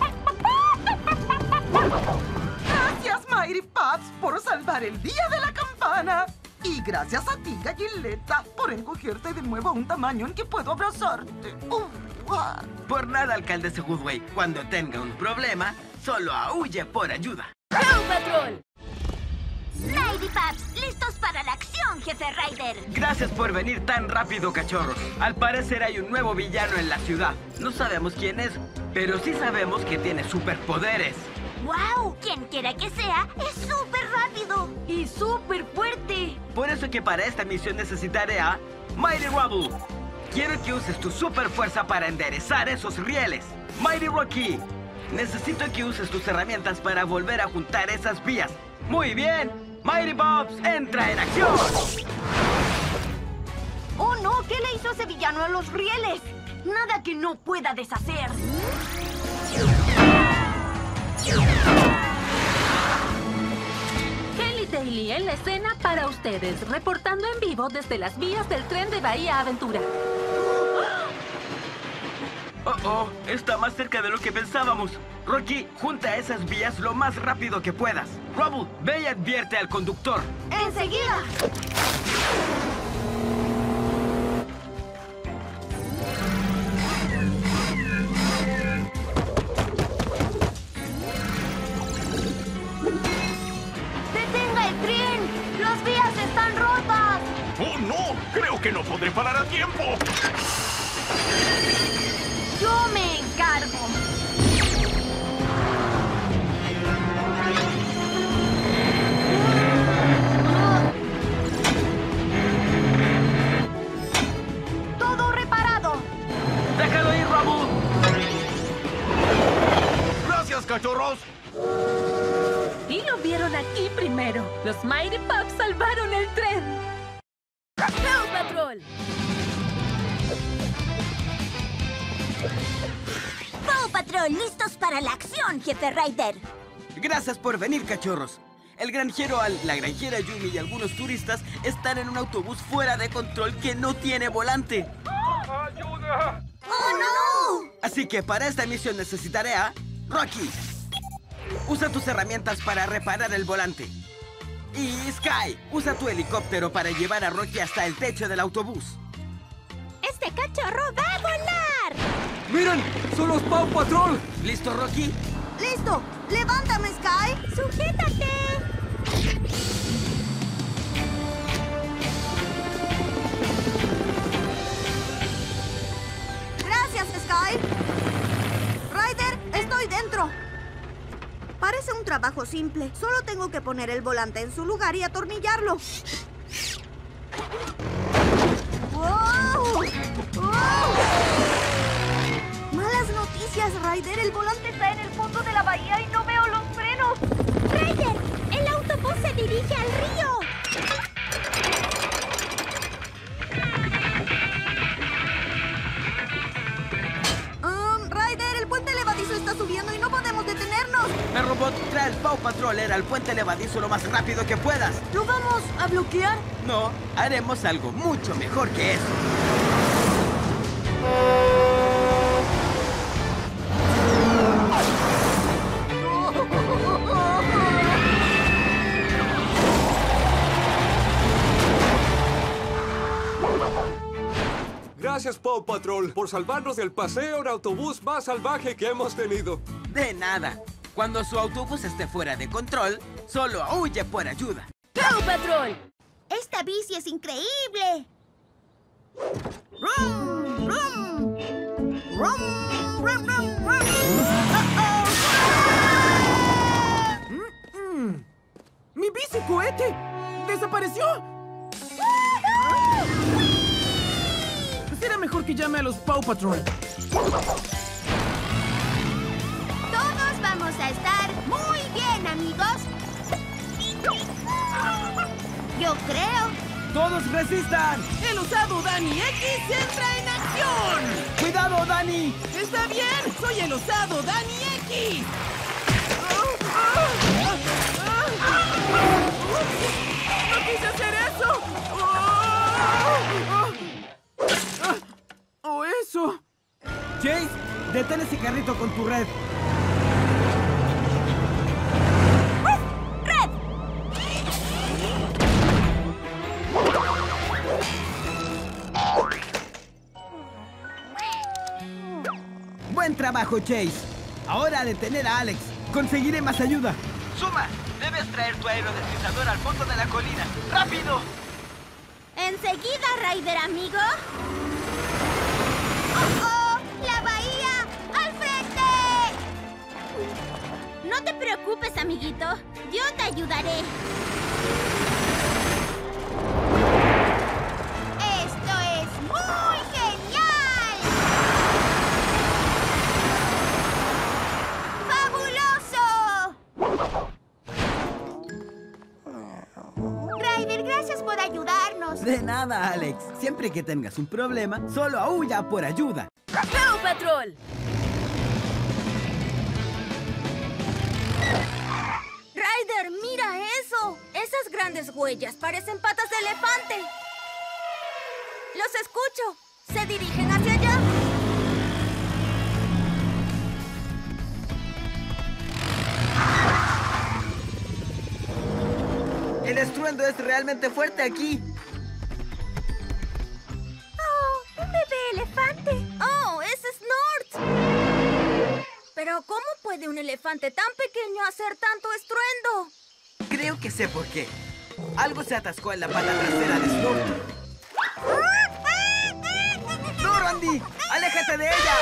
Gracias, Mighty Pups, por salvar el día de la campana. Y gracias a ti, Gallileta, por encogerte de nuevo a un tamaño en que puedo abrazarte. Por nada, alcaldesa Woodway. Cuando tenga un problema, solo aúlle por ayuda. ¡Paw Patrol! Mighty Pups, listos para la acción, jefe Ryder. Gracias por venir tan rápido, cachorros. Al parecer hay un nuevo villano en la ciudad. No sabemos quién es, pero sí sabemos que tiene superpoderes. ¡Wow! Quien quiera que sea, es súper rápido. Y súper fuerte. Por eso que para esta misión necesitaré a Mighty Rubble. Quiero que uses tu super fuerza para enderezar esos rieles. Mighty Rocky, necesito que uses tus herramientas para volver a juntar esas vías. Muy bien. Mighty Bobs entra en acción. ¡Oh, no! ¿Qué le hizo ese villano a los rieles? Nada que no pueda deshacer. Kelly Daly en la escena para ustedes, reportando en vivo desde las vías del tren de Bahía Aventura. Oh, está más cerca de lo que pensábamos. Rocky, junta esas vías lo más rápido que puedas. Rubble, ve y advierte al conductor. ¡Enseguida! ¡Detenga el tren! ¡Las vías están rotas! ¡Oh, no! Creo que no podré parar a tiempo. ¡Yo me encargo! ¡Todo reparado! ¡Déjalo ir, Rubble! ¡Gracias, cachorros! Y lo vieron aquí primero. Los Mighty Pups salvaron el tren. ¡Paw Patrol! ¡Paw Patrol, listos para la acción, jefe Ryder! Gracias por venir, cachorros. El granjero Al, la granjera Yumi y algunos turistas están en un autobús fuera de control que no tiene volante. ¡Ayuda! ¡Oh, no! Así que para esta misión necesitaré a Rocky. Usa tus herramientas para reparar el volante. Y Sky, usa tu helicóptero para llevar a Rocky hasta el techo del autobús. ¡Este cachorro va a volar! ¡Miren! ¡Son los Paw Patrol! ¿Listo, Rocky? ¡Listo! ¡Levántame, Sky! ¡Sujétate! ¡Gracias, Sky! Ryder, estoy dentro. Parece un trabajo simple. Solo tengo que poner el volante en su lugar y atornillarlo. ¡Wow! ¡Wow! Malas noticias, Ryder. El volante está en el fondo de la bahía y no veo los frenos. ¡Ryder! ¡El autobús se dirige al río! Ryder, el puente levadizo está subiendo y no podemos detenernos. El robot, trae el Paw Patroller al puente levadizo lo más rápido que puedas. ¿Lo vamos a bloquear? No, haremos algo mucho mejor que eso. Gracias, Paw Patrol, por salvarnos del paseo en autobús más salvaje que hemos tenido. De nada. Cuando su autobús esté fuera de control, solo huye por ayuda. ¡Paw Patrol! ¡Esta bici es increíble! ¡Rum! ¡Rum! ¡Rum! ¡Rum! ¡Rum! ¡Rum! ¡Mi bici cohete! ¡Desapareció! Será mejor que llame a los Paw Patrol. Todos vamos a estar muy bien, amigos. Yo creo. ¡Todos resistan! ¡El usado Danny X entra en acción! ¡Cuidado! osado, Dani! ¡Está bien! ¡Soy el osado Dani X! ¡No quise hacer eso! ¡O eso! Chase, detén ese carrito con tu red. ¡Red! Buen trabajo, Chase. Ahora a detener a Alex. Conseguiré más ayuda. Zuma, debes traer tu aerodeslizador al fondo de la colina. ¡Rápido! Enseguida, Ryder, amigo. ¡Oh, oh! ¡La bahía! ¡Al frente! No te preocupes, amiguito. Yo te ayudaré. ¡Esto es muy genial! ¡Fabuloso! Ryder, gracias por ayudarnos. De nada, Alex. Siempre que tengas un problema, solo aúlla por ayuda. ¡Paw Patrol! Ryder, mira eso. Esas grandes huellas parecen patas de elefante. Los escucho. Se dirigen hacia allá. El estruendo es realmente fuerte aquí. ¡Oh! ¡Un bebé elefante! ¡Oh! ¡Es Snort! Pero ¿cómo puede un elefante tan pequeño hacer tanto estruendo? Creo que sé por qué. Algo se atascó en la pata trasera de Snort. ¡No, Randy! ¡Aléjate de ella!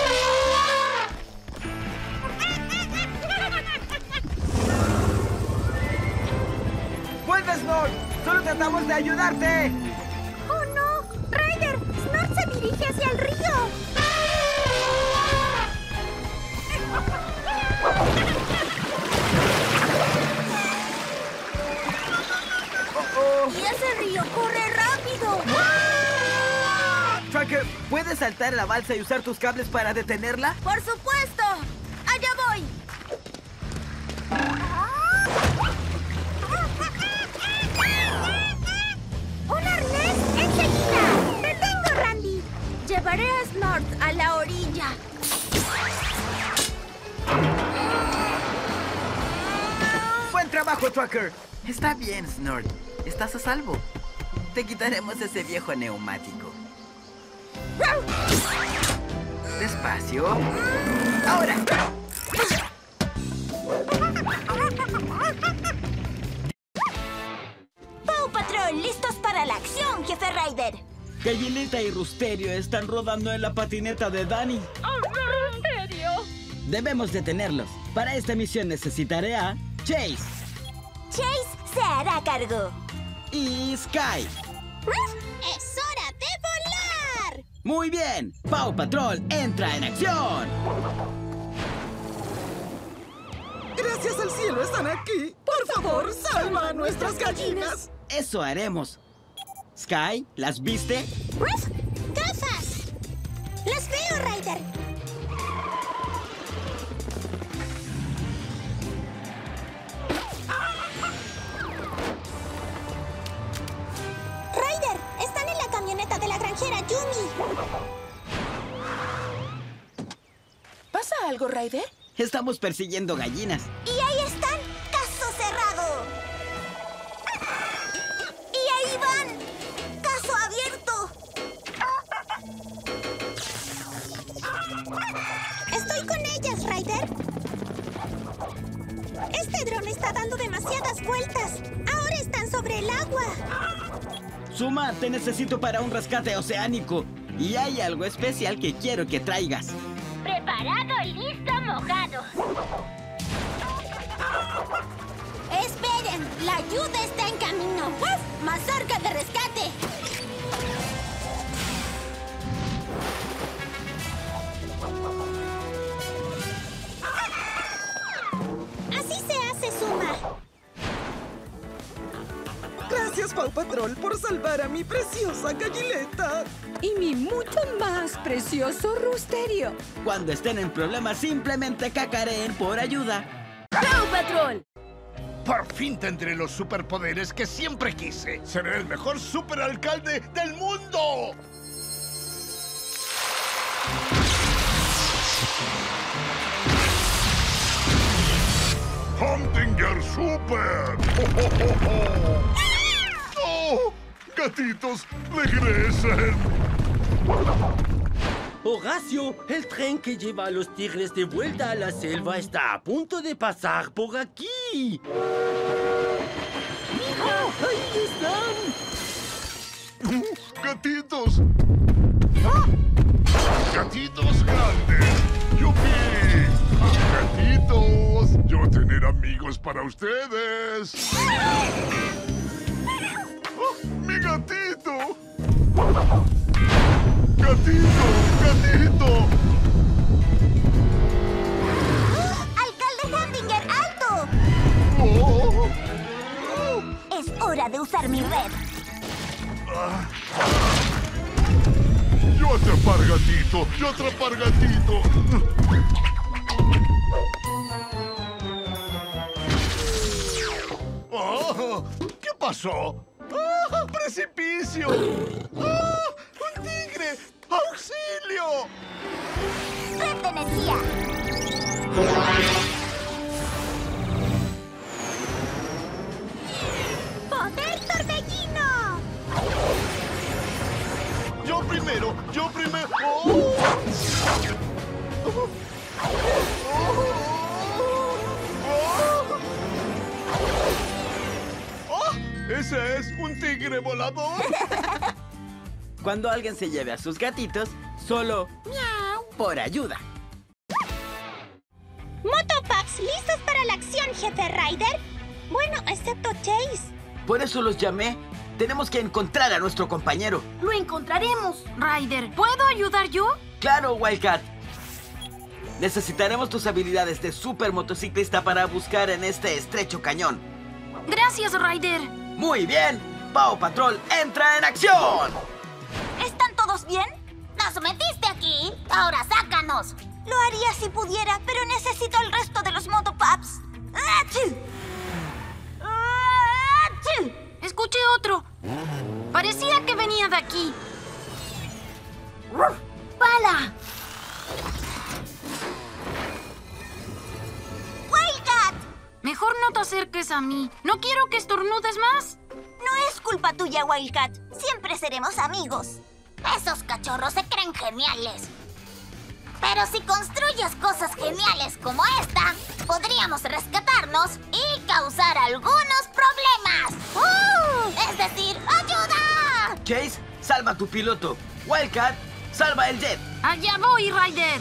¡Vuelve, Snort! ¡Solo tratamos de ayudarte! ¡Oh, no! ¡Ryder! ¡Snort se dirige hacia el río! ¡Y ese río corre rápido! Tracker, ¿puedes saltar la balsa y usar tus cables para detenerla? ¡Por supuesto! ¡Allá voy! ¡Un arnés! ¡Enseguida! ¡Te tengo, Randy! Llevaré a Snort a la orilla. ¡Buen trabajo, Tracker! Está bien, Snort. Estás a salvo. Te quitaremos ese viejo neumático. Despacio. ¡Ahora! ¡Paw Patrol! ¡Listos para la acción, jefe Ryder! Gallineta y Rusterio están rodando en la patineta de Dani. ¡Oh, Rusterio! Debemos detenerlos. Para esta misión necesitaré a Chase. Chase se hará cargo. Y Sky. ¡Es hora de volar! Muy bien. Paw Patrol entra en acción. Gracias al cielo están aquí. Por favor, salva a nuestras gallinas. Eso haremos. Sky, ¿las viste? ¡Gafas! ¡Las veo, Ryder! ¡Ryder! ¡Están en la camioneta de la granjera Yumi! ¿Pasa algo, Ryder? Estamos persiguiendo gallinas. ¡Y ahí están! ¡Caso cerrado! ¡Y ahí van! ¡Caso abierto! Estoy con ellas, Ryder. Este dron está dando demasiadas vueltas. Ahora están sobre el agua. Zuma, te necesito para un rescate oceánico. Y hay algo especial que quiero que traigas. Preparado, listo, mojado. ¡Esperen! ¡La ayuda está en camino! ¡Mazorca de rescate! ¡Así se hace, Zuma! Gracias, Paw Patrol, por salvar a mi preciosa gallileta. y mi mucho más precioso Roosterio. Cuando estén en problemas, simplemente cacareen por ayuda. ¡Paw Patrol! Por fin tendré los superpoderes que siempre quise. Seré el mejor superalcalde del mundo. ¡Humdinger Super! ¡Oh! ¡Gatitos, regresen! Horacio, el tren que lleva a los tigres de vuelta a la selva está a punto de pasar por aquí. ¡Mira! ¡Ahí están! ¡Gatitos! ¡Gatitos grandes! ¡Yupi! ¡Gatitos! ¡Yo tener amigos para ustedes! ¡Oh, ¡mi gatito! ¡Gatito! ¡Gatito! ¡Alcalde Humdinger, alto! Oh. Es hora de usar mi red. ¡Yo atrapar gatito! ¡Yo atrapar gatito! Oh, ¿qué pasó? ¡Ah, precipicio! ¡Ah, un tigre! ¡Auxilio! ¡Red de energía! ¡Poder torbellino! ¡Yo primero! ¡Yo primero! ¡Oh! ¡Ese es un tigre volador! Cuando alguien se lleve a sus gatitos, solo miau por ayuda. ¿Motopups listos para la acción, jefe Ryder? Bueno, excepto Chase. Por eso los llamé. Tenemos que encontrar a nuestro compañero. Lo encontraremos, Ryder. ¿Puedo ayudar yo? ¡Claro, Wildcat! Necesitaremos tus habilidades de super motociclista para buscar en este estrecho cañón. Gracias, Ryder. ¡Muy bien! ¡Paw Patrol entra en acción! ¿Están todos bien? ¡Nos metiste aquí! ¡Ahora sácanos! Lo haría si pudiera, pero necesito el resto de los Motopups. ¡Achú! ¡Achú! Escuché otro. Parecía que venía de aquí. ¡Pala! ¡Wildcat! Mejor no te acerques a mí. No quiero que estornudes más. No es culpa tuya, Wildcat. Siempre seremos amigos. Esos cachorros se creen geniales. Pero si construyes cosas geniales como esta, podríamos rescatarnos y causar algunos problemas. Es decir, ¡ayuda! Chase, salva a tu piloto. Wildcat, salva el jet. Allá voy, Ryder.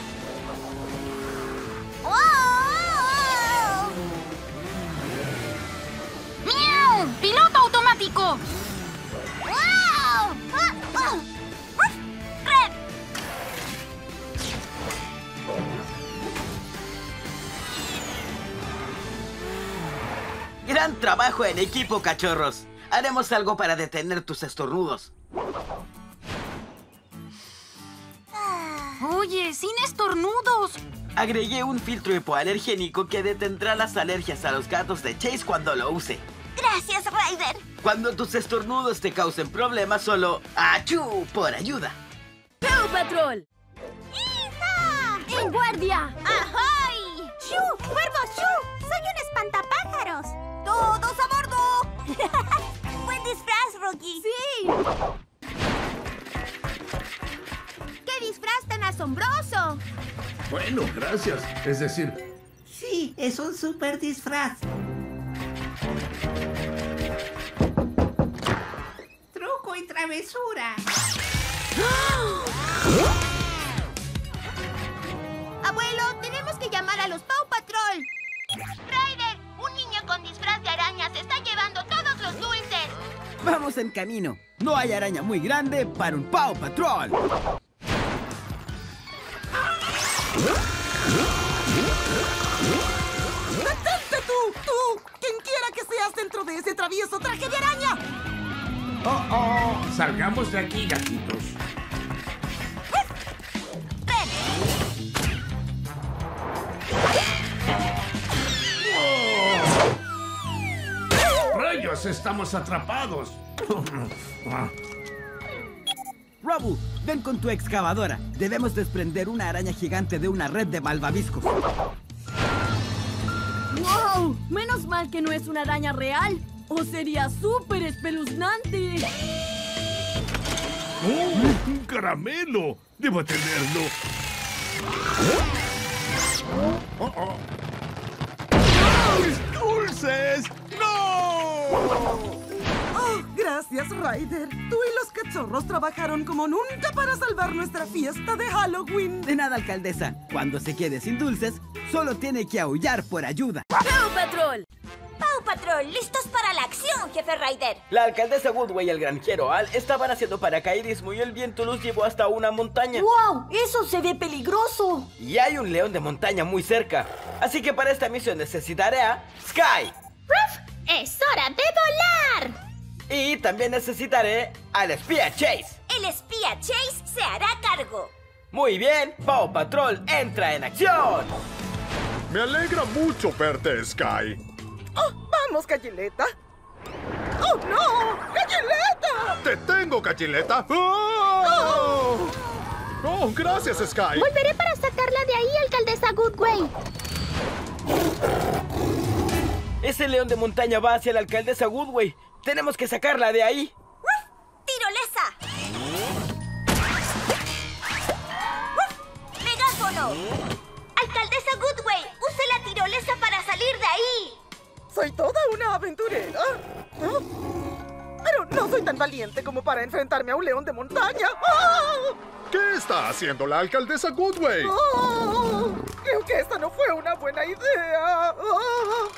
¡Miau! ¡Piloto automático! ¡Red! Gran trabajo en equipo, cachorros. Haremos algo para detener tus estornudos. Oye, sin estornudos. Agregué un filtro hipoalergénico que detendrá las alergias a los gatos de Chase cuando lo use. Gracias, Ryder. Cuando tus estornudos te causen problemas, solo ¡achú! Por ayuda. ¡Paw Patrol! ¡Hija! ¡En guardia! ¡Ahoy! ¡Shoo! ¡Cuervo Shoo! ¡Soy un espantapájaros! ¡Todos a bordo! ¡Buen disfraz, Rocky! ¡Sí! ¡Qué disfraz tan asombroso! Bueno, gracias. Es decir... Sí, es un super disfraz. Truco y travesura. Abuelo, tenemos que llamar a los Paw Patrol. Ryder, un niño con disfraz de araña se está llevando todos los dulces. Vamos en camino. No hay araña muy grande para un Paw Patrol. ¡Detente tú! ¡Tú! ¡Quien quiera que seas dentro de ese travieso traje de araña! Salgamos de aquí, gatitos. ¡Rayos! ¡Estamos atrapados! Robu, ven con tu excavadora. Debemos desprender una araña gigante de una red de malvaviscos. ¡Wow! Menos mal que no es una araña real. ¡O sería súper espeluznante! ¡Oh! ¡Un caramelo! ¡Debo tenerlo! ¡Mis dulces! ¡No! Oh, gracias, Ryder. Tú y los cachorros trabajaron como nunca para salvar nuestra fiesta de Halloween. De nada, alcaldesa. Cuando se quede sin dulces, solo tiene que aullar por ayuda. ¡Paw Patrol! ¡Paw Patrol! ¡Listos para la acción, jefe Ryder! La alcaldesa Woodway y el granjero Al estaban haciendo paracaidismo y el viento los llevó hasta una montaña. ¡Wow! ¡Eso se ve peligroso! Y hay un león de montaña muy cerca. Así que para esta misión necesitaré a Sky. ¡Ruff! ¡Es hora de volar! Y también necesitaré al espía Chase. El espía Chase se hará cargo. Muy bien, Paw Patrol entra en acción. Me alegra mucho verte, Sky. ¡Oh, vamos, Gallileta! ¡Oh, no! ¡Gallileta! ¡Te tengo, Gallileta! ¡Oh! ¡Oh, gracias, Sky! Volveré para sacarla de ahí, alcaldesa Goodway. Ese león de montaña va hacia la alcaldesa Woodway. Tenemos que sacarla de ahí. ¡Tirolesa! ¡Megáfono! ¡Alcaldesa Goodway! ¡Use la tirolesa para salir de ahí! Soy toda una aventurera. ¿Oh? Pero no soy tan valiente como para enfrentarme a un león de montaña. ¡Oh! ¿Qué está haciendo la alcaldesa Goodway? ¡Oh! Creo que esta no fue una buena idea. ¡Oh!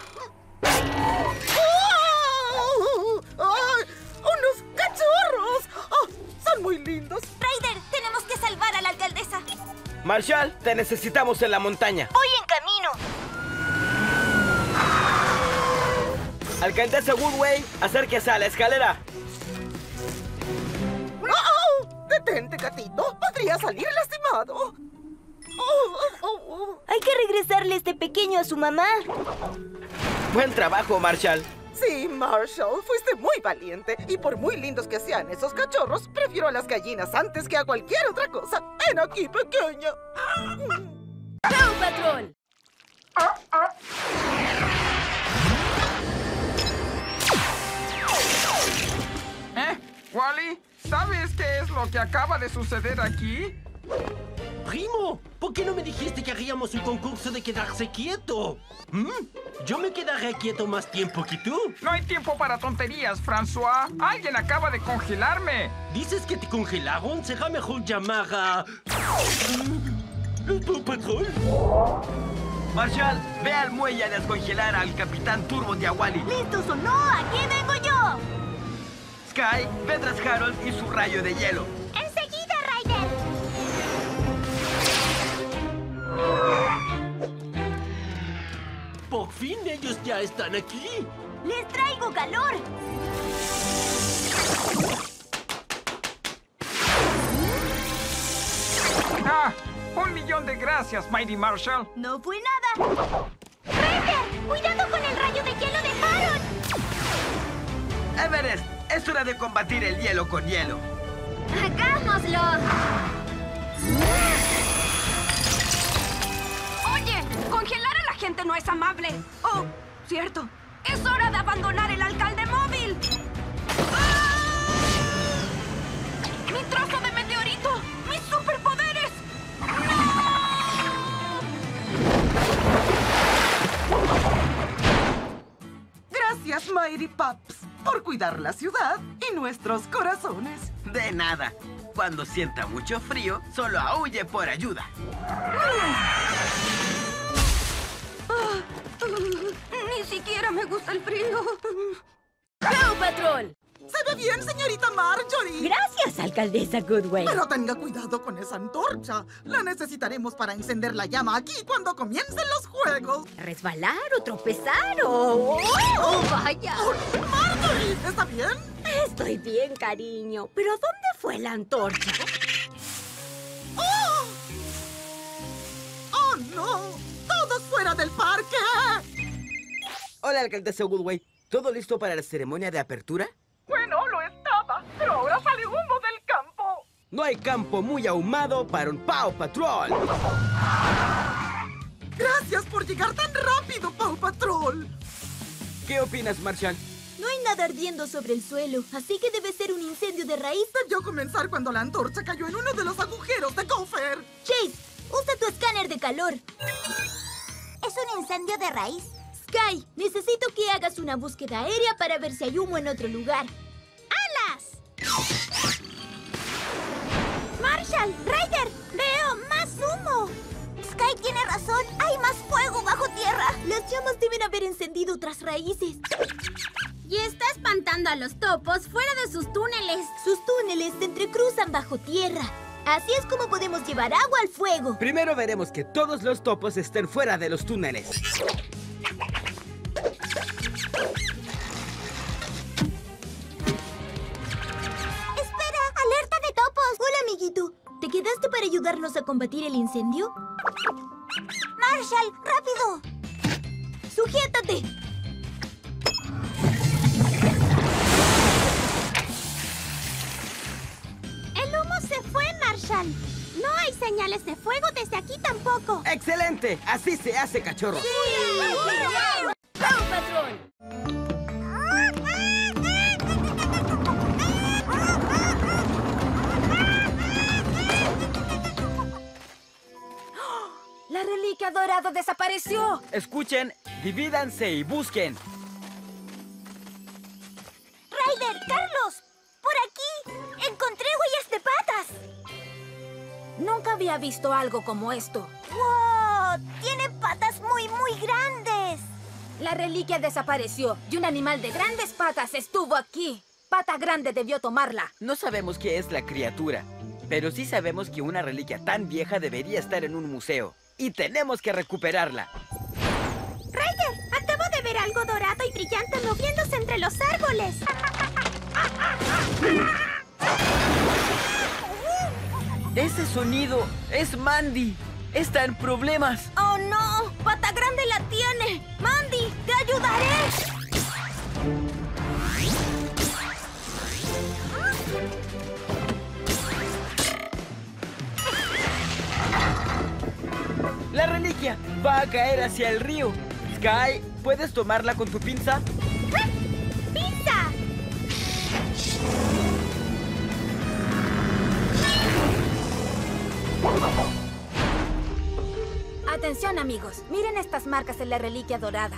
¡Oh! ¡Ay! ¡Unos cachorros! ¡Oh! ¡Son muy lindos! Ryder, tenemos que salvar a la alcaldesa. Marshall, te necesitamos en la montaña. Voy en camino. Alcaldesa Woodway, acérquese a la escalera. ¡Oh! ¡Detente, gatito! ¡Podría salir lastimado! Hay que regresarle este pequeño a su mamá. Buen trabajo, Marshall. Sí, Marshall, fuiste muy valiente. Y por muy lindos que sean esos cachorros, prefiero a las gallinas antes que a cualquier otra cosa. ¡Ven aquí, pequeña! ¡Paw Patrol! Wally, ¿sabes qué es lo que acaba de suceder aquí? Primo, ¿por qué no me dijiste que haríamos un concurso de quedarse quieto? Yo me quedaré quieto más tiempo que tú. No hay tiempo para tonterías, François. Alguien acaba de congelarme. ¿Dices que te congelaron? Será mejor llamar a... ¿El Paw Patrol? Marshall, ve al muelle a descongelar al Capitán Turbo de Wally. ¿Listos o no? ¡Aquí vengo yo! Sky, ve tras Harold y su rayo de hielo. ¡Enseguida, Ryder! Por fin ellos ya están aquí. ¡Les traigo calor! ¡Ah! ¡1.000.000 de gracias, Mighty Marshall! ¡No fue nada! ¡Ryder! ¡Cuidado con el rayo de hielo de Harold! Everest, es hora de combatir el hielo con hielo. ¡Hagámoslo! ¡Oye! ¡Congelar a la gente no es amable! ¡Oh! Cierto. ¡Es hora de abandonar el alcalde móvil! ¡Ah! ¡Mi trozo de meteorito! ¡Mis superpoderes! Gracias, Mighty Pups, por cuidar la ciudad y nuestros corazones. De nada. Cuando sienta mucho frío, solo aúlle por ayuda. Ni siquiera me gusta el frío. ¡Paw Patrol! Se ve bien, señorita Marjorie. Gracias, alcaldesa Goodway. Pero tenga cuidado con esa antorcha. La necesitaremos para encender la llama aquí cuando comiencen los juegos. Resbalar o tropezar o... ¡Oh, vaya! ¡Marjorie! ¿Está bien? Estoy bien, cariño. ¿Pero dónde fue la antorcha? ¡Oh! ¡Oh, no! ¡Todos fuera del parque! Hola, alcaldesa Goodway. ¿Todo listo para la ceremonia de apertura? Bueno, lo estaba, pero ahora sale humo del campo. No hay campo muy ahumado para un Paw Patrol. Gracias por llegar tan rápido, Paw Patrol. ¿Qué opinas, Marshall? No hay nada ardiendo sobre el suelo, así que debe ser un incendio de raíz. Debió comenzar cuando la antorcha cayó en uno de los agujeros de Gopher. Chase, usa tu escáner de calor. ¿Es un incendio de raíz? Sky, necesito que hagas una búsqueda aérea para ver si hay humo en otro lugar. ¡Alas! Marshall, Ryder, veo más humo. Sky tiene razón, hay más fuego bajo tierra. Las llamas deben haber encendido otras raíces. Y está espantando a los topos fuera de sus túneles. Sus túneles se entrecruzan bajo tierra. Así es como podemos llevar agua al fuego. Primero veremos que todos los topos estén fuera de los túneles. ¡Espera! ¡Alerta de topos! Hola, amiguito. ¿Te quedaste para ayudarnos a combatir el incendio? ¡Marshall, rápido! ¡Sujétate! El humo se fue, Marshall. No hay señales de fuego desde aquí tampoco. ¡Excelente! Así se hace, cachorro. ¡Sí! ¡Paw Patrol! ¡La reliquia dorada desapareció! Escuchen, divídanse y busquen. ¡Ryder, Carlos! ¡Por aquí! ¡Encontré huellas de patas! Nunca había visto algo como esto. ¡Wow! ¡Tiene patas muy grandes! La reliquia desapareció y un animal de grandes patas estuvo aquí. Pata Grande debió tomarla. No sabemos qué es la criatura, pero sí sabemos que una reliquia tan vieja debería estar en un museo. Y tenemos que recuperarla. Ryder, acabo de ver algo dorado y brillante moviéndose entre los árboles. Ese sonido es Mandy. Está en problemas. ¡Oh, no! ¡Pata Grande la tiene! ¡Mandy, te ayudaré! La reliquia va a caer hacia el río. Sky, ¿puedes tomarla con tu pinza? ¡Pinza! Atención, amigos. Miren estas marcas en la reliquia dorada.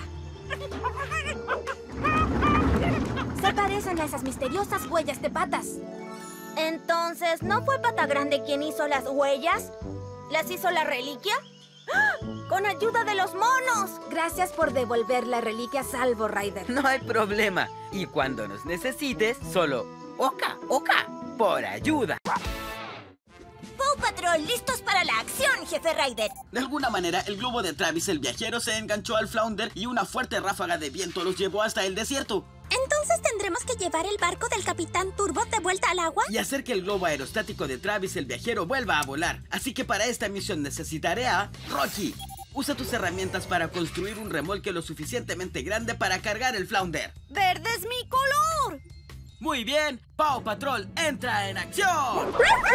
Se parecen a esas misteriosas huellas de patas. Entonces, ¿no fue Pata Grande quien hizo las huellas? ¿Las hizo la reliquia? ¡Ah! ¡Con ayuda de los monos! Gracias por devolver la reliquia a salvo, Ryder. No hay problema. Y cuando nos necesites, solo oca, oca, por ayuda. Paw Patrol, listos para la acción, jefe Ryder. De alguna manera, el globo de Travis el viajero se enganchó al Flounder y una fuerte ráfaga de viento los llevó hasta el desierto. ¿Entonces tendremos que llevar el barco del Capitán Turbot de vuelta al agua? Y hacer que el globo aerostático de Travis el viajero vuelva a volar. Así que para esta misión necesitaré a Rocky. Usa tus herramientas para construir un remolque lo suficientemente grande para cargar el Flounder. ¡Verde es mi color! Muy bien, Paw Patrol entra en acción.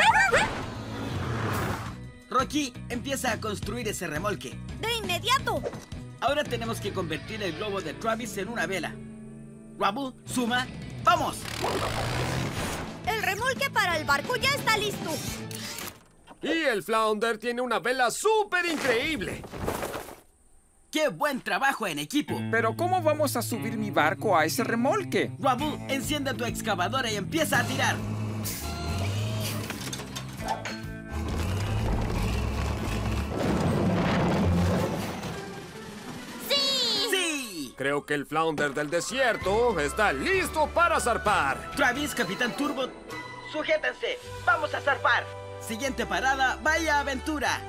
Rocky, empieza a construir ese remolque. ¡De inmediato! Ahora tenemos que convertir el globo de Travis en una vela. Rabu, Suma, ¡vamos! El remolque para el barco ya está listo. Y el Flounder tiene una vela súper increíble. ¡Qué buen trabajo en equipo! Pero ¿cómo vamos a subir mi barco a ese remolque? Rabu, enciende tu excavadora y empieza a tirar. ¡Sí! ¡Sí! Creo que el Flounder del desierto está listo para zarpar. Travis, Capitán Turbot. Sujétense, vamos a zarpar. Siguiente parada, vaya aventura.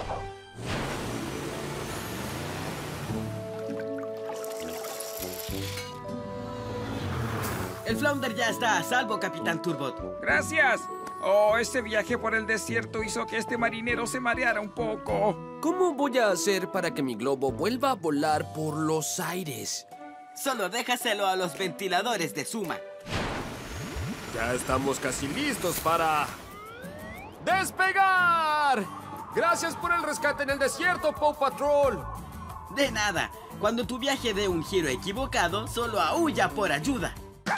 El Flounder ya está a salvo, Capitán Turbot. ¡Gracias! Oh, ese viaje por el desierto hizo que este marinero se mareara un poco. ¿Cómo voy a hacer para que mi globo vuelva a volar por los aires? Solo déjaselo a los ventiladores de Zuma. Ya estamos casi listos para... ¡despegar! Gracias por el rescate en el desierto, Paw Patrol. De nada. Cuando tu viaje dé un giro equivocado, solo aúlla por ayuda.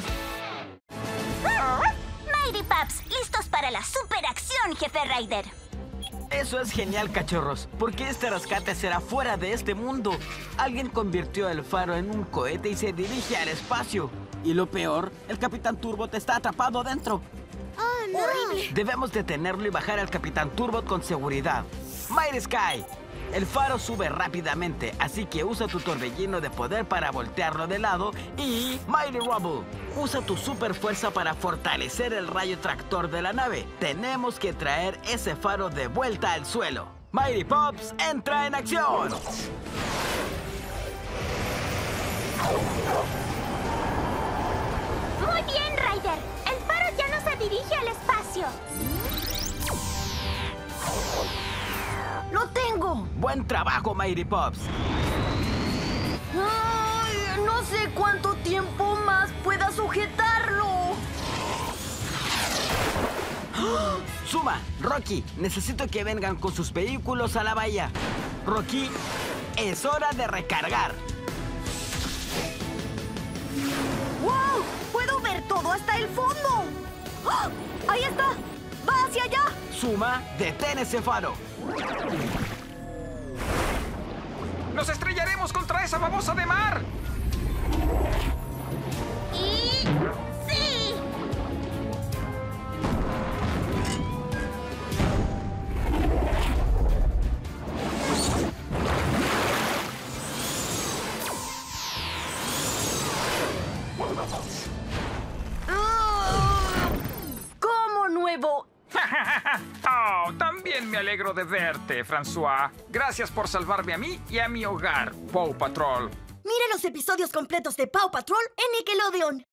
Mighty Pups, listos para la superacción, Jefe Ryder. Eso es genial, cachorros, porque este rescate será fuera de este mundo. Alguien convirtió el faro en un cohete y se dirige al espacio. Y lo peor, el Capitán Turbot está atrapado dentro. ¡Oh, no! ¡Horrible! Debemos detenerlo y bajar al Capitán Turbot con seguridad. Mighty Sky, el faro sube rápidamente, así que usa tu torbellino de poder para voltearlo de lado. Y Mighty Rubble, usa tu super fuerza para fortalecer el rayo tractor de la nave. Tenemos que traer ese faro de vuelta al suelo. Mighty Pups entra en acción. Muy bien, Ryder. El faro ya no se dirige al espacio. ¡Lo tengo! Buen trabajo, Mighty Pups. ¡Ay! No sé cuánto tiempo más pueda sujetarlo. Zuma, Rocky, necesito que vengan con sus vehículos a la bahía. Rocky, es hora de recargar. ¡Wow! ¡Puedo ver todo hasta el fondo! ¡Oh! ¡Ahí está! ¡Va hacia allá! Zuma, detén ese faro. ¡Nos estrellaremos contra esa babosa de mar! ¡Y sí! ¡Como nuevo! Oh, también me alegro de verte, François. Gracias por salvarme a mí y a mi hogar, Paw Patrol. Mira los episodios completos de Paw Patrol en Nickelodeon.